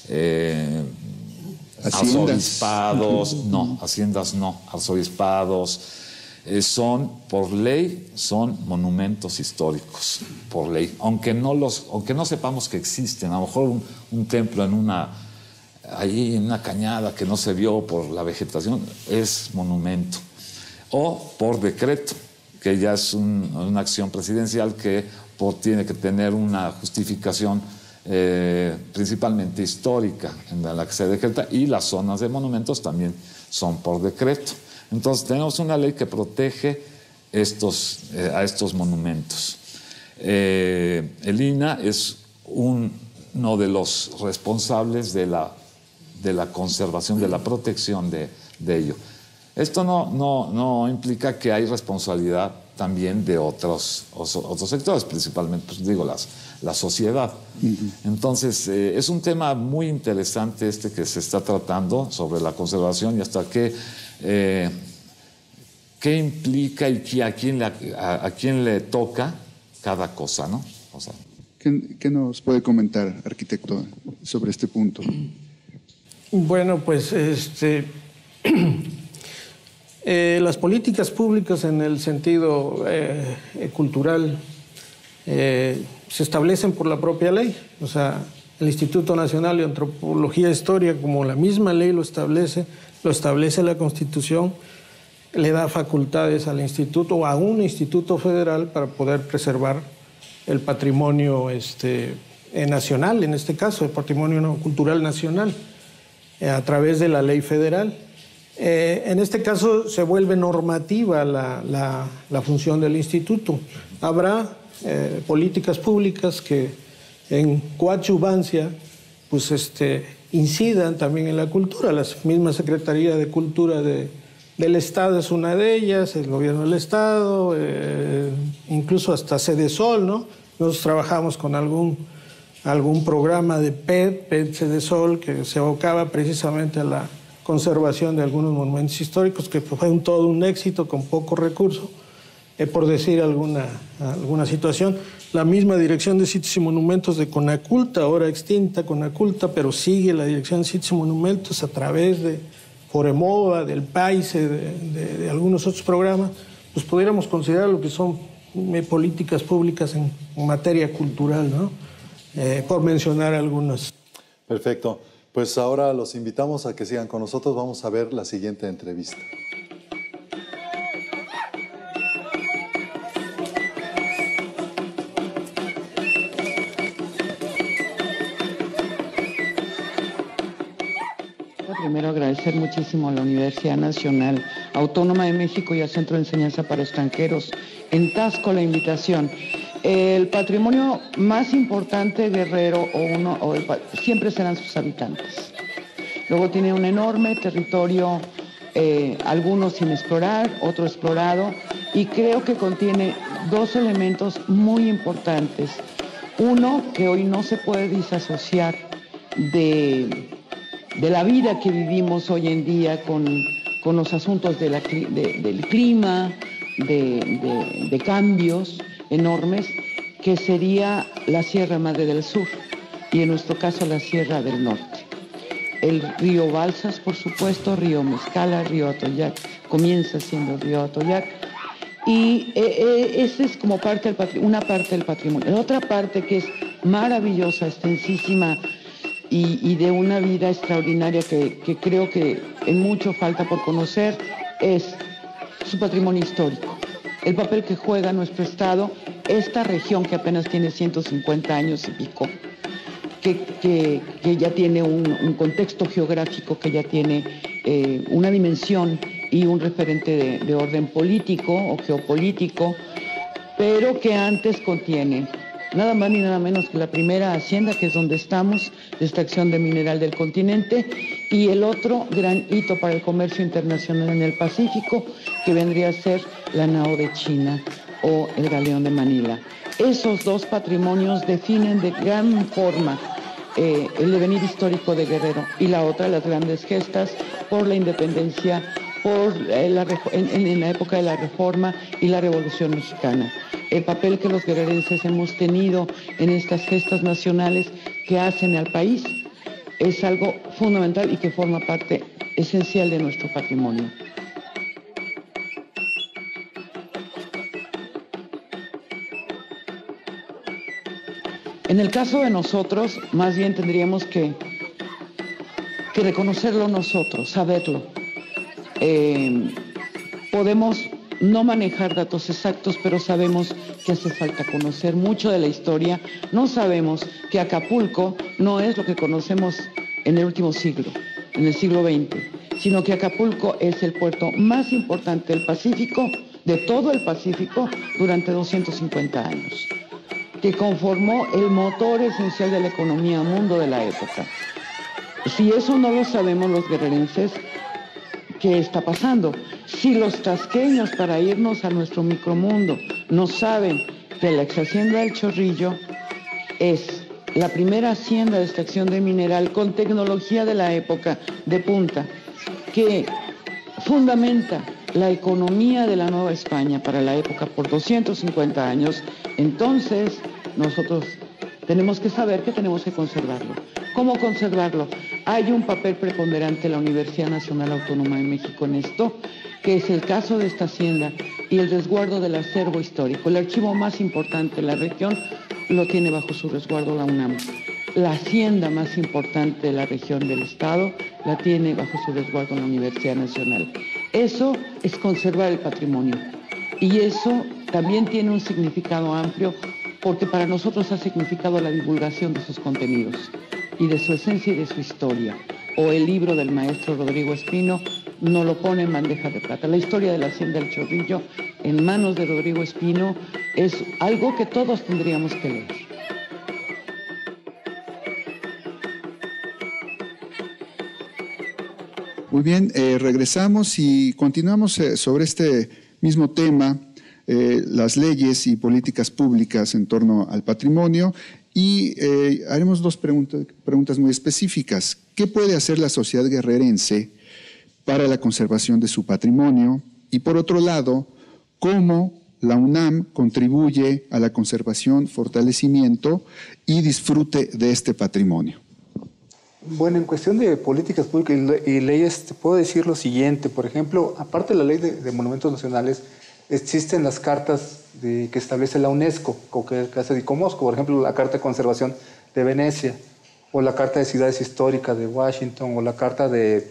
arzobiespados, haciendas no, arzobiespados, son por ley, son monumentos históricos, por ley, aunque no sepamos que existen. A lo mejor un templo ahí en una cañada que no se vio por la vegetación es monumento, o por decreto, que ya es una acción presidencial que tiene que tener una justificación principalmente histórica en la que se decreta, y las zonas de monumentos también son por decreto. Entonces tenemos una ley que protege a estos monumentos. El INAH es uno de los responsables de la conservación, de la protección de ello. Esto no implica que hay responsabilidad también de otros sectores, principalmente, pues digo, la sociedad. Entonces, es un tema muy interesante que se está tratando sobre la conservación y hasta qué implica y a quién le toca cada cosa, ¿no? O sea, ¿Qué nos puede comentar, arquitecto, sobre este punto? Bueno, pues las políticas públicas en el sentido cultural se establecen por la propia ley. O sea, el Instituto Nacional de Antropología e Historia, como la misma ley lo establece la Constitución, le da facultades al instituto o a un instituto federal para poder preservar el patrimonio nacional, en este caso, el patrimonio cultural nacional, a través de la ley federal. En este caso se vuelve normativa la función del instituto. Habrá políticas públicas que en coadyuvancia pues, incidan también en la cultura. La misma Secretaría de Cultura del Estado es una de ellas, el gobierno del Estado, incluso hasta Cedesol, ¿no? Nosotros trabajamos con algún programa de PET Cedesol, que se abocaba precisamente a la conservación de algunos monumentos históricos, que fue todo un éxito con poco recurso, por decir alguna situación. la misma Dirección de Sitios y Monumentos de Conaculta, ahora extinta Conaculta, pero sigue la Dirección de Sitios y Monumentos a través de Foremoda, del PAICE, de algunos otros programas, pues pudiéramos considerar lo que son políticas públicas en materia cultural, ¿no? Por mencionar algunas. Perfecto. Pues ahora los invitamos a que sigan con nosotros. Vamos a ver la siguiente entrevista. Primero agradecer muchísimo a la Universidad Nacional Autónoma de México y al Centro de Enseñanza para Extranjeros en Taxco la invitación. El patrimonio más importante de Guerrero siempre serán sus habitantes. Luego tiene un enorme territorio, algunos sin explorar, otro explorado, y creo que contiene dos elementos muy importantes. Uno, que hoy no se puede disasociar de la vida que vivimos hoy en día con los asuntos del clima, de cambios enormes, que sería la Sierra Madre del Sur y en nuestro caso la Sierra del Norte. El río Balsas, por supuesto, río Mezcala, río Atoyac, comienza siendo el río Atoyac, y esa es como una parte del patrimonio. La otra parte que es maravillosa, extensísima, y de una vida extraordinaria que creo que en mucho falta por conocer, es su patrimonio histórico. El papel que juega nuestro Estado, esta región que apenas tiene 150 años y pico, que ya tiene un contexto geográfico, que ya tiene una dimensión y un referente de orden político o geopolítico, pero que antes contiene nada más ni nada menos que la primera hacienda, que es donde estamos, de extracción de mineral del continente, y el otro gran hito para el comercio internacional en el Pacífico, que vendría a ser la nao de China o el galeón de Manila. Esos dos patrimonios definen de gran forma el devenir histórico de Guerrero, y la otra, las grandes gestas por la independencia, en la época de la Reforma y la Revolución Mexicana. El papel que los guerrerenses hemos tenido en estas gestas nacionales que hacen al país es algo fundamental y que forma parte esencial de nuestro patrimonio. En el caso de nosotros, más bien tendríamos que reconocerlo nosotros, saberlo. Podemos no manejar datos exactos, pero sabemos que hace falta conocer mucho de la historia. No sabemos que Acapulco no es lo que conocemos en el último siglo, en el siglo XX, sino que Acapulco es el puerto más importante del Pacífico, de todo el Pacífico, durante 250 años, que conformó el motor esencial de la economía mundo de la época. Si eso no lo sabemos los guerrerenses, ¿qué está pasando? Si los tasqueños, para irnos a nuestro micromundo, no saben que la ex hacienda del Chorrillo es la primera hacienda de extracción de mineral con tecnología de la época de punta, que fundamenta la economía de la Nueva España para la época por 250 años, entonces nosotros tenemos que saber que tenemos que conservarlo. ¿Cómo conservarlo? Hay un papel preponderante de la Universidad Nacional Autónoma de México en esto, que es el caso de esta hacienda y el resguardo del acervo histórico. El archivo más importante de la región lo tiene bajo su resguardo la UNAM. La hacienda más importante de la región del Estado la tiene bajo su resguardo la Universidad Nacional. Eso es conservar el patrimonio. Y eso también tiene un significado amplio, porque para nosotros ha significado la divulgación de sus contenidos y de su esencia y de su historia. O el libro del maestro Rodrigo Espino nos lo pone en bandeja de plata. La historia de la hacienda del Chorrillo en manos de Rodrigo Espino es algo que todos tendríamos que leer. Muy bien, regresamos y continuamos sobre este mismo tema, las leyes y políticas públicas en torno al patrimonio, y haremos dos preguntas muy específicas. ¿Qué puede hacer la sociedad guerrerense para la conservación de su patrimonio? Y por otro lado, ¿cómo la UNAM contribuye a la conservación, fortalecimiento y disfrute de este patrimonio? Bueno, en cuestión de políticas públicas y leyes, te puedo decir lo siguiente. Por ejemplo, aparte de la ley de monumentos nacionales, existen las cartas que establece la UNESCO, que hace de ICOMOS, por ejemplo, la Carta de Conservación de Venecia, o la Carta de Ciudades Históricas de Washington, o la Carta de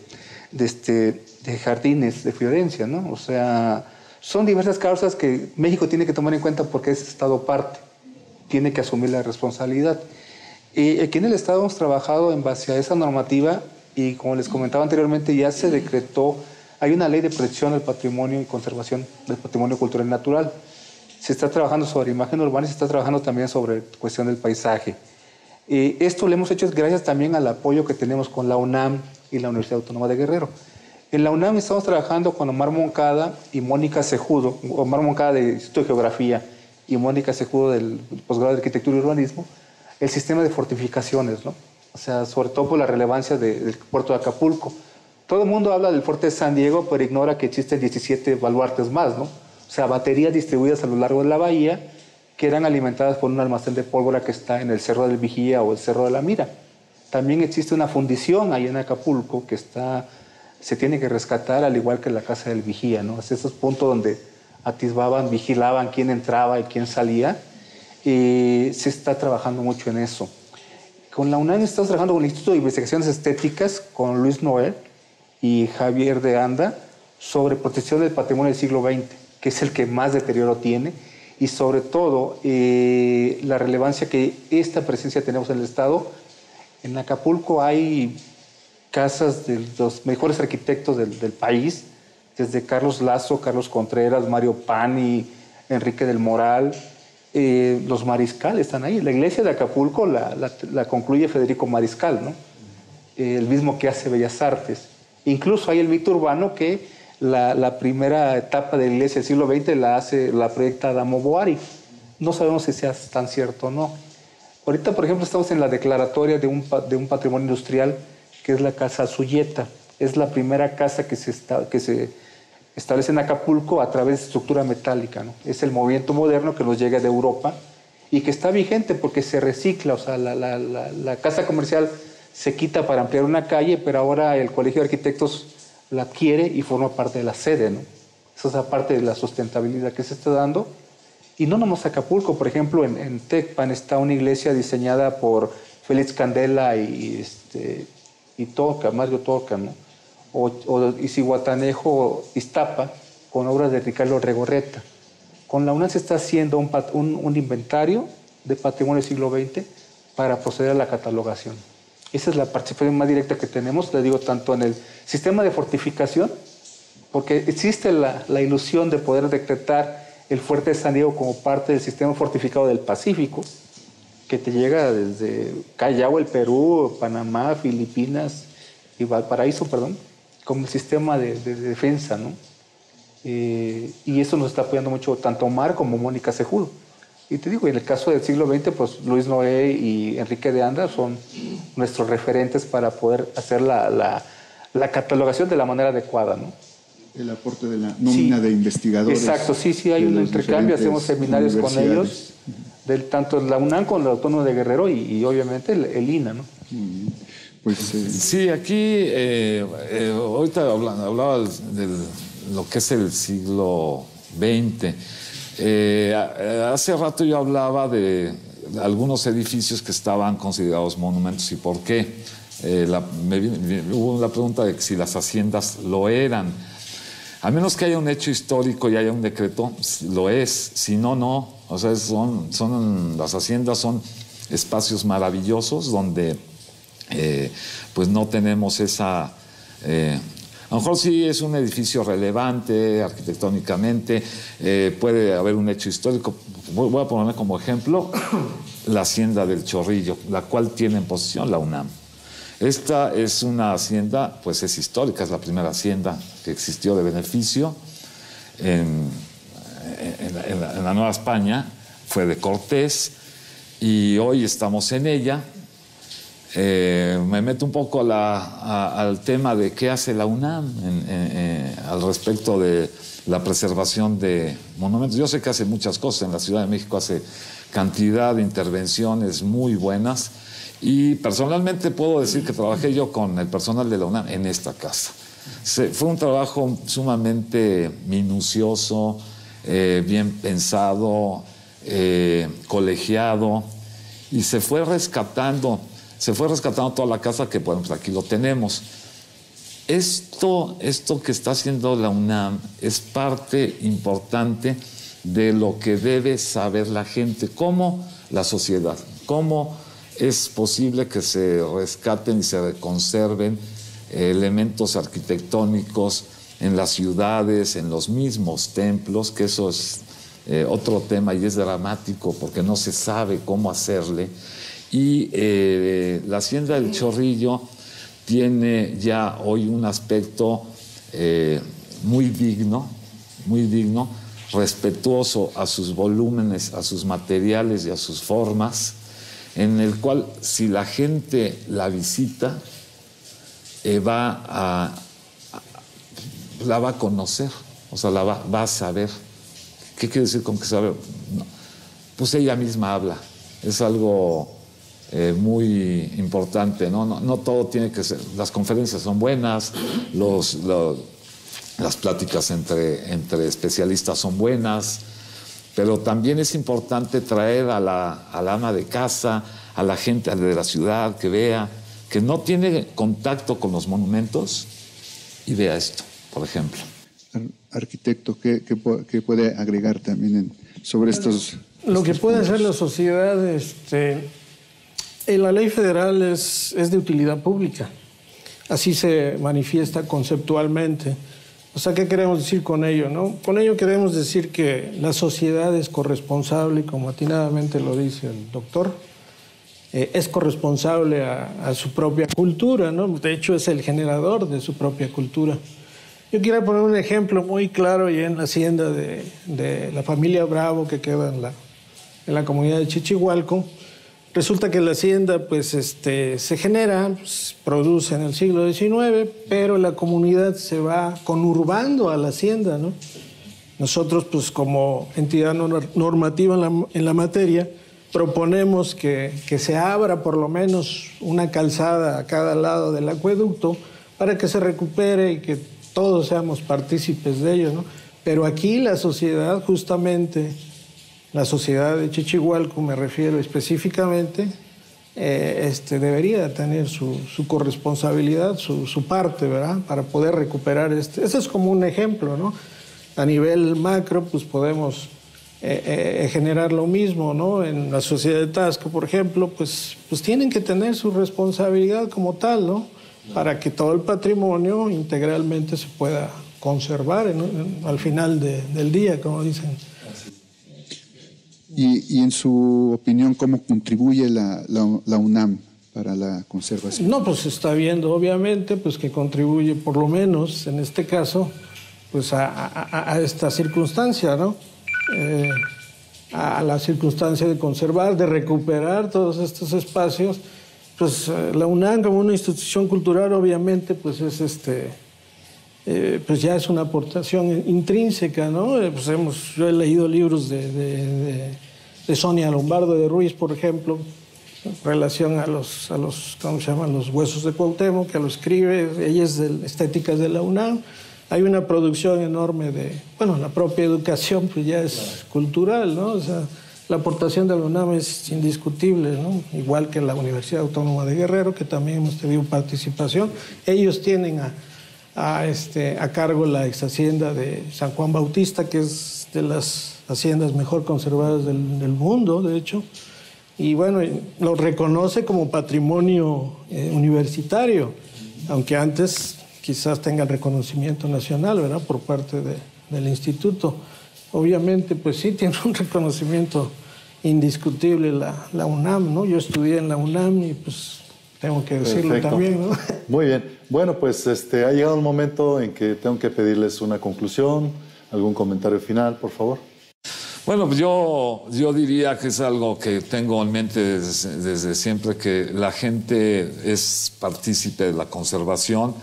Jardines de Florencia, ¿no? O sea, son diversas causas que México tiene que tomar en cuenta porque es Estado parte, tiene que asumir la responsabilidad. Aquí en el Estado hemos trabajado en base a esa normativa y, como les comentaba anteriormente, ya se decretó, hay una ley de protección del patrimonio y conservación del patrimonio cultural y natural. Se está trabajando sobre imagen urbana y se está trabajando también sobre cuestión del paisaje. Esto lo hemos hecho gracias también al apoyo que tenemos con la UNAM y la Universidad Autónoma de Guerrero. En la UNAM estamos trabajando con Omar Moncada y Mónica Cejudo, Omar Moncada del Instituto de Geografía y Mónica Cejudo del Posgrado de Arquitectura y Urbanismo, el sistema de fortificaciones, ¿no? O sea, sobre todo por la relevancia del puerto de Acapulco. Todo el mundo habla del fuerte de San Diego, pero ignora que existen 17 baluartes más, ¿no? O sea, baterías distribuidas a lo largo de la bahía que eran alimentadas por un almacén de pólvora que está en el Cerro del Vigía o el Cerro de la Mira. También existe una fundición ahí en Acapulco que se tiene que rescatar, al igual que la Casa del Vigía, ¿no? Es esos puntos donde atisbaban, vigilaban quién entraba y quién salía. Se está trabajando mucho en eso. Con la UNAM estamos trabajando con el Instituto de Investigaciones Estéticas, con Luis Noel y Javier de Anda, sobre protección del patrimonio del siglo XX, que es el que más deterioro tiene, y sobre todo la relevancia que esta presencia tenemos en el Estado. En Acapulco hay casas de los mejores arquitectos del país, desde Carlos Lazo, Carlos Contreras, Mario Pani, Enrique del Moral. Los Mariscal están ahí. La iglesia de Acapulco la concluye Federico Mariscal, ¿no? El mismo que hace Bellas Artes. Incluso hay el mito urbano que la primera etapa de la iglesia del siglo XX la proyecta Adamo Boari. No sabemos si sea tan cierto o no. Ahorita, por ejemplo, estamos en la declaratoria de un patrimonio industrial que es la Casa Zulleta. Es la primera casa que se establece en Acapulco a través de estructura metálica, ¿no? Es el movimiento moderno que nos llega de Europa y que está vigente porque se recicla. O sea, la casa comercial se quita para ampliar una calle, pero ahora el Colegio de Arquitectos la adquiere y forma parte de la sede, ¿no? Esa es la parte de la sustentabilidad que se está dando. Y no nomás Acapulco, por ejemplo, en Tecpan está una iglesia diseñada por Félix Candela y Toca, Mario Toca, ¿no? O Iziguatanejo, Iztapa, con obras de Ricardo Regorreta. Con la UNAM se está haciendo un inventario de patrimonio del siglo XX para proceder a la catalogación. Esa es la participación más directa que tenemos, le digo, tanto en el sistema de fortificación, porque existe la ilusión de poder decretar el fuerte de San Diego como parte del sistema fortificado del Pacífico, que te llega desde Callao, el Perú, Panamá, Filipinas y Valparaíso, perdón, como sistema de defensa, ¿no? Y eso nos está apoyando mucho tanto Omar como Mónica Cejudo. Y te digo, en el caso del siglo XX, pues Luis Noé y Enrique de Anda son nuestros referentes para poder hacer la catalogación de la manera adecuada, ¿no? El aporte de la nómina de investigadores. Exacto, sí, hay un intercambio, hacemos seminarios con ellos, tanto la UNAM con la Autónoma de Guerrero y obviamente el INA, ¿no? Pues, sí, aquí ahorita hablaba de lo que es el siglo XX. Hace rato yo hablaba de algunos edificios que estaban considerados monumentos y por qué. Hubo la pregunta de si las haciendas lo eran. A menos que haya un hecho histórico y haya un decreto, lo es. Si no, no. O sea, las haciendas son espacios maravillosos donde pues no tenemos esa... a lo mejor sí es un edificio relevante arquitectónicamente, puede haber un hecho histórico. Voy a ponerme como ejemplo la Hacienda del Chorrillo, la cual tiene en posesión la UNAM. Esta es una hacienda, pues es histórica, es la primera hacienda que existió de beneficio en la Nueva España, fue de Cortés y hoy estamos en ella. Me meto un poco al tema de qué hace la UNAM al respecto de la preservación de monumentos. Yo sé que hace muchas cosas, en la Ciudad de México hace cantidad de intervenciones muy buenas, y personalmente puedo decir que trabajé yo con el personal de la UNAM en esta casa. Fue un trabajo sumamente minucioso, bien pensado, colegiado, y se fue rescatando toda la casa, que bueno, pues aquí lo tenemos. Esto que está haciendo la UNAM es parte importante de lo que debe saber la gente, cómo la sociedad, cómo es posible que se rescaten y se conserven elementos arquitectónicos en las ciudades, en los mismos templos, que eso es otro tema y es dramático porque no se sabe cómo hacerle. Y la Hacienda del Chorrillo tiene ya hoy un aspecto muy digno, respetuoso a sus volúmenes, a sus materiales y a sus formas, en el cual si la gente la visita, la va a conocer, o sea, va a saber. ¿Qué quiere decir con que saber? No. Pues ella misma habla, es algo muy importante, ¿no? No todo tiene que ser, las conferencias son buenas, las pláticas entre especialistas son buenas, pero también es importante traer a la ama de casa, a la gente de la ciudad, que vea, que no tiene contacto con los monumentos, y vea esto, por ejemplo. Arquitecto, ¿qué puede agregar también sobre estos? Lo que puede hacer la sociedad, la ley federal es de utilidad pública. Así se manifiesta conceptualmente. O sea, ¿qué queremos decir con ello, no? Con ello queremos decir que la sociedad es corresponsable, como atinadamente lo dice el doctor, es corresponsable a su propia cultura, ¿no? De hecho, es el generador de su propia cultura. Yo quiero poner un ejemplo muy claro ya en la hacienda de la familia Bravo, que queda en la comunidad de Chichihualco. Resulta que la hacienda pues, se genera, pues, produce en el siglo XIX, pero la comunidad se va conurbando a la hacienda, ¿no? Nosotros, pues, como entidad normativa en la materia, proponemos que se abra por lo menos una calzada a cada lado del acueducto para que se recupere y que todos seamos partícipes de ello, ¿no? Pero aquí la sociedad, justamente, la sociedad de Chichihualco, me refiero específicamente, debería tener su corresponsabilidad, su parte, ¿verdad? Para poder recuperar Ese es como un ejemplo, ¿no? A nivel macro, pues podemos generar lo mismo, ¿no? En la sociedad de Taxco, por ejemplo, pues tienen que tener su responsabilidad como tal, ¿no? Para que todo el patrimonio integralmente se pueda conservar, ¿no? Al final del día, como dicen. Y en su opinión, ¿cómo contribuye la UNAM para la conservación? No, pues se está viendo, obviamente, pues que contribuye, por lo menos, en este caso, pues a esta circunstancia, ¿no? A la circunstancia de conservar, de recuperar todos estos espacios. Pues la UNAM, como una institución cultural, obviamente, pues es pues ya es una aportación intrínseca, ¿no? Yo he leído libros de Sonia Lombardo de Ruiz, por ejemplo, en relación a los ¿cómo se llaman? Los huesos de Cuauhtémoc, que lo escribe. Ella es de Estéticas de la UNAM. Hay una producción enorme la propia educación pues ya es cultural, ¿no? O sea, la aportación de la UNAM es indiscutible, ¿no? Igual que la Universidad Autónoma de Guerrero, que también hemos tenido participación. Ellos tienen a cargo la ex hacienda de San Juan Bautista, que es de las haciendas mejor conservadas del mundo, de hecho. Y bueno, lo reconoce como patrimonio universitario, aunque antes quizás tenga el reconocimiento nacional, ¿verdad? Por parte del instituto. Obviamente, pues sí, tiene un reconocimiento indiscutible la UNAM, ¿no? Yo estudié en la UNAM y pues tengo que decirlo. Perfecto. También, ¿no? Muy bien. Bueno, pues ha llegado un momento en que tengo que pedirles una conclusión, algún comentario final, por favor. Bueno, pues yo diría que es algo que tengo en mente desde siempre, que la gente es partícipe de la conservación.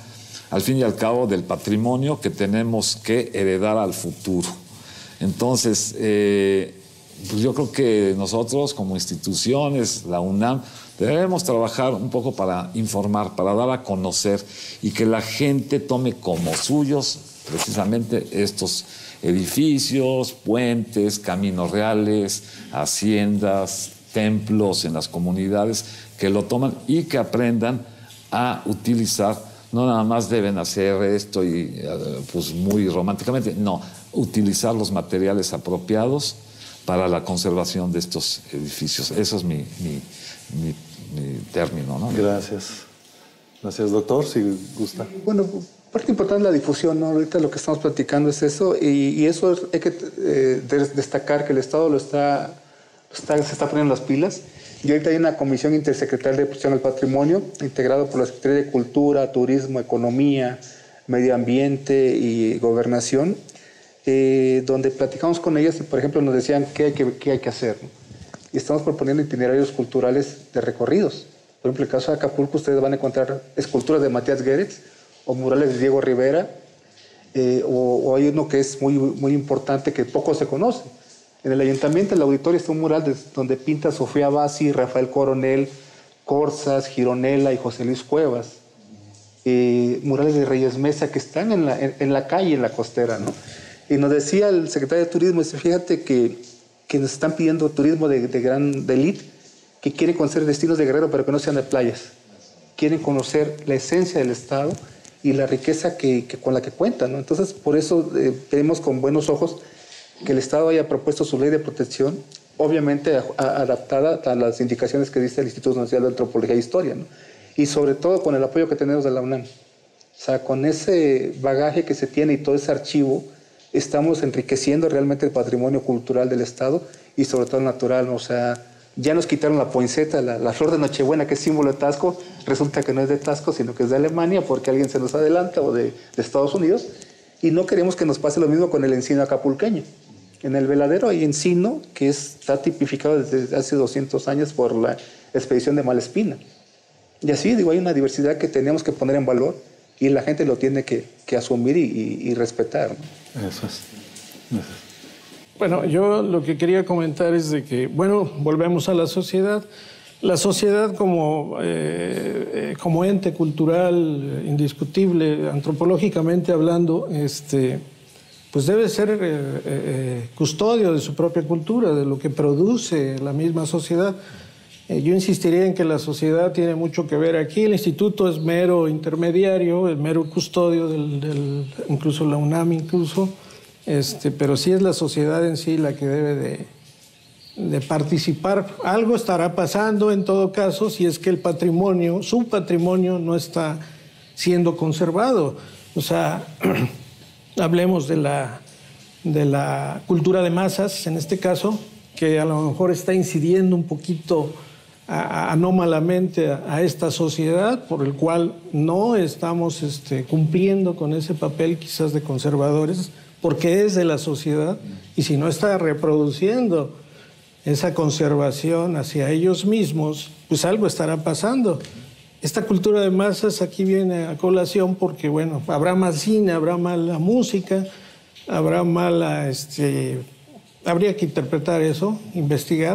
al fin y al cabo, del patrimonio que tenemos que heredar al futuro. Entonces, pues yo creo que nosotros como instituciones, la UNAM, debemos trabajar un poco para informar, para dar a conocer y que la gente tome como suyos precisamente estos edificios, puentes, caminos reales, haciendas, templos en las comunidades, que lo toman y que aprendan a utilizar. No nada más deben hacer esto y pues muy románticamente, no, utilizar los materiales apropiados para la conservación de estos edificios. Eso es mi término, ¿no? Gracias. Gracias, doctor, si gusta. Bueno, parte importante es la difusión, ¿no? Ahorita lo que estamos platicando es eso, y eso hay que destacar que el Estado se está poniendo las pilas. Y ahorita hay una comisión intersecretarial de protección al patrimonio, integrado por la Secretaría de Cultura, Turismo, Economía, Medio Ambiente y Gobernación, donde platicamos con ellas y, por ejemplo, nos decían qué hay que hacer, ¿no? Y estamos proponiendo itinerarios culturales de recorridos. Por ejemplo, en el caso de Acapulco, ustedes van a encontrar esculturas de Matías Gueretz o murales de Diego Rivera, o hay uno que es muy, muy importante que poco se conoce. En el ayuntamiento, en el auditorio, está un mural donde pinta Sofía Bassi, Rafael Coronel, Corzas, Gironella y José Luis Cuevas. Murales de Reyes Mesa que están en la calle, en la costera, ¿no? Y nos decía el secretario de Turismo, dice, fíjate que nos están pidiendo turismo de elite, que quieren conocer destinos de Guerrero, pero que no sean de playas. Quieren conocer la esencia del Estado y la riqueza con la que cuentan, ¿no? Entonces, por eso vemos con buenos ojos que el Estado haya propuesto su ley de protección, obviamente adaptada a las indicaciones que dice el Instituto Nacional de Antropología e Historia, ¿no? Y sobre todo con el apoyo que tenemos de la UNAM. O sea, con ese bagaje que se tiene y todo ese archivo, estamos enriqueciendo realmente el patrimonio cultural del Estado y sobre todo el natural, ¿no? O sea, ya nos quitaron la poinsettia, la flor de Nochebuena, que es símbolo de Taxco, resulta que no es de Taxco, sino que es de Alemania, porque alguien se nos adelanta, o de Estados Unidos, y no queremos que nos pase lo mismo con el encino acapulqueño. En el Veladero hay encino que está tipificado desde hace 200 años por la expedición de Malespina. Y así, digo, hay una diversidad que tenemos que poner en valor y la gente lo tiene que asumir y respetar, ¿no? Eso es. Bueno, yo lo que quería comentar es de que, bueno, volvemos a la sociedad. La sociedad como ente cultural indiscutible, antropológicamente hablando, pues debe ser custodio de su propia cultura, de lo que produce la misma sociedad. Yo insistiría en que la sociedad tiene mucho que ver aquí. El instituto es mero intermediario, es mero custodio incluso la UNAM incluso, pero sí es la sociedad en sí la que debe de participar. Algo estará pasando en todo caso si es que el patrimonio, su patrimonio, no está siendo conservado. O sea, hablemos de la cultura de masas, en este caso, que a lo mejor está incidiendo un poquito anómalamente a esta sociedad, por el cual no estamos cumpliendo con ese papel quizás de conservadores, porque es de la sociedad, y si no está reproduciendo esa conservación hacia ellos mismos, pues algo estará pasando. Esta cultura de masas aquí viene a colación porque, bueno, habrá mal cine, habrá mala música, habrá mala... habría que interpretar eso, investigar,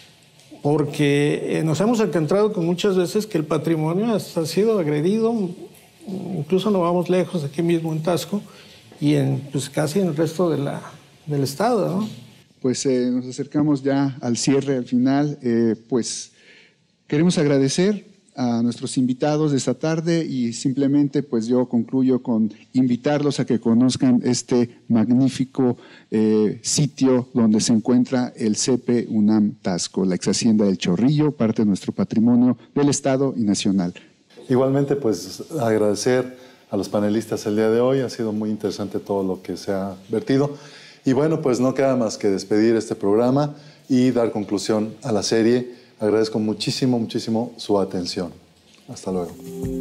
porque nos hemos encontrado con muchas veces que el patrimonio ha sido agredido, incluso no vamos lejos, aquí mismo en Taxco, y pues casi en el resto del estado, ¿no? Pues nos acercamos ya al cierre, al final. Pues queremos agradecer a nuestros invitados de esta tarde y simplemente pues yo concluyo con invitarlos a que conozcan este magnífico sitio donde se encuentra el CEPE UNAM Taxco, la ex hacienda del Chorrillo, parte de nuestro patrimonio del Estado y nacional. Igualmente, pues agradecer a los panelistas el día de hoy. Ha sido muy interesante todo lo que se ha vertido. Y bueno, pues no queda más que despedir este programa y dar conclusión a la serie. Agradezco muchísimo, muchísimo su atención. Hasta luego.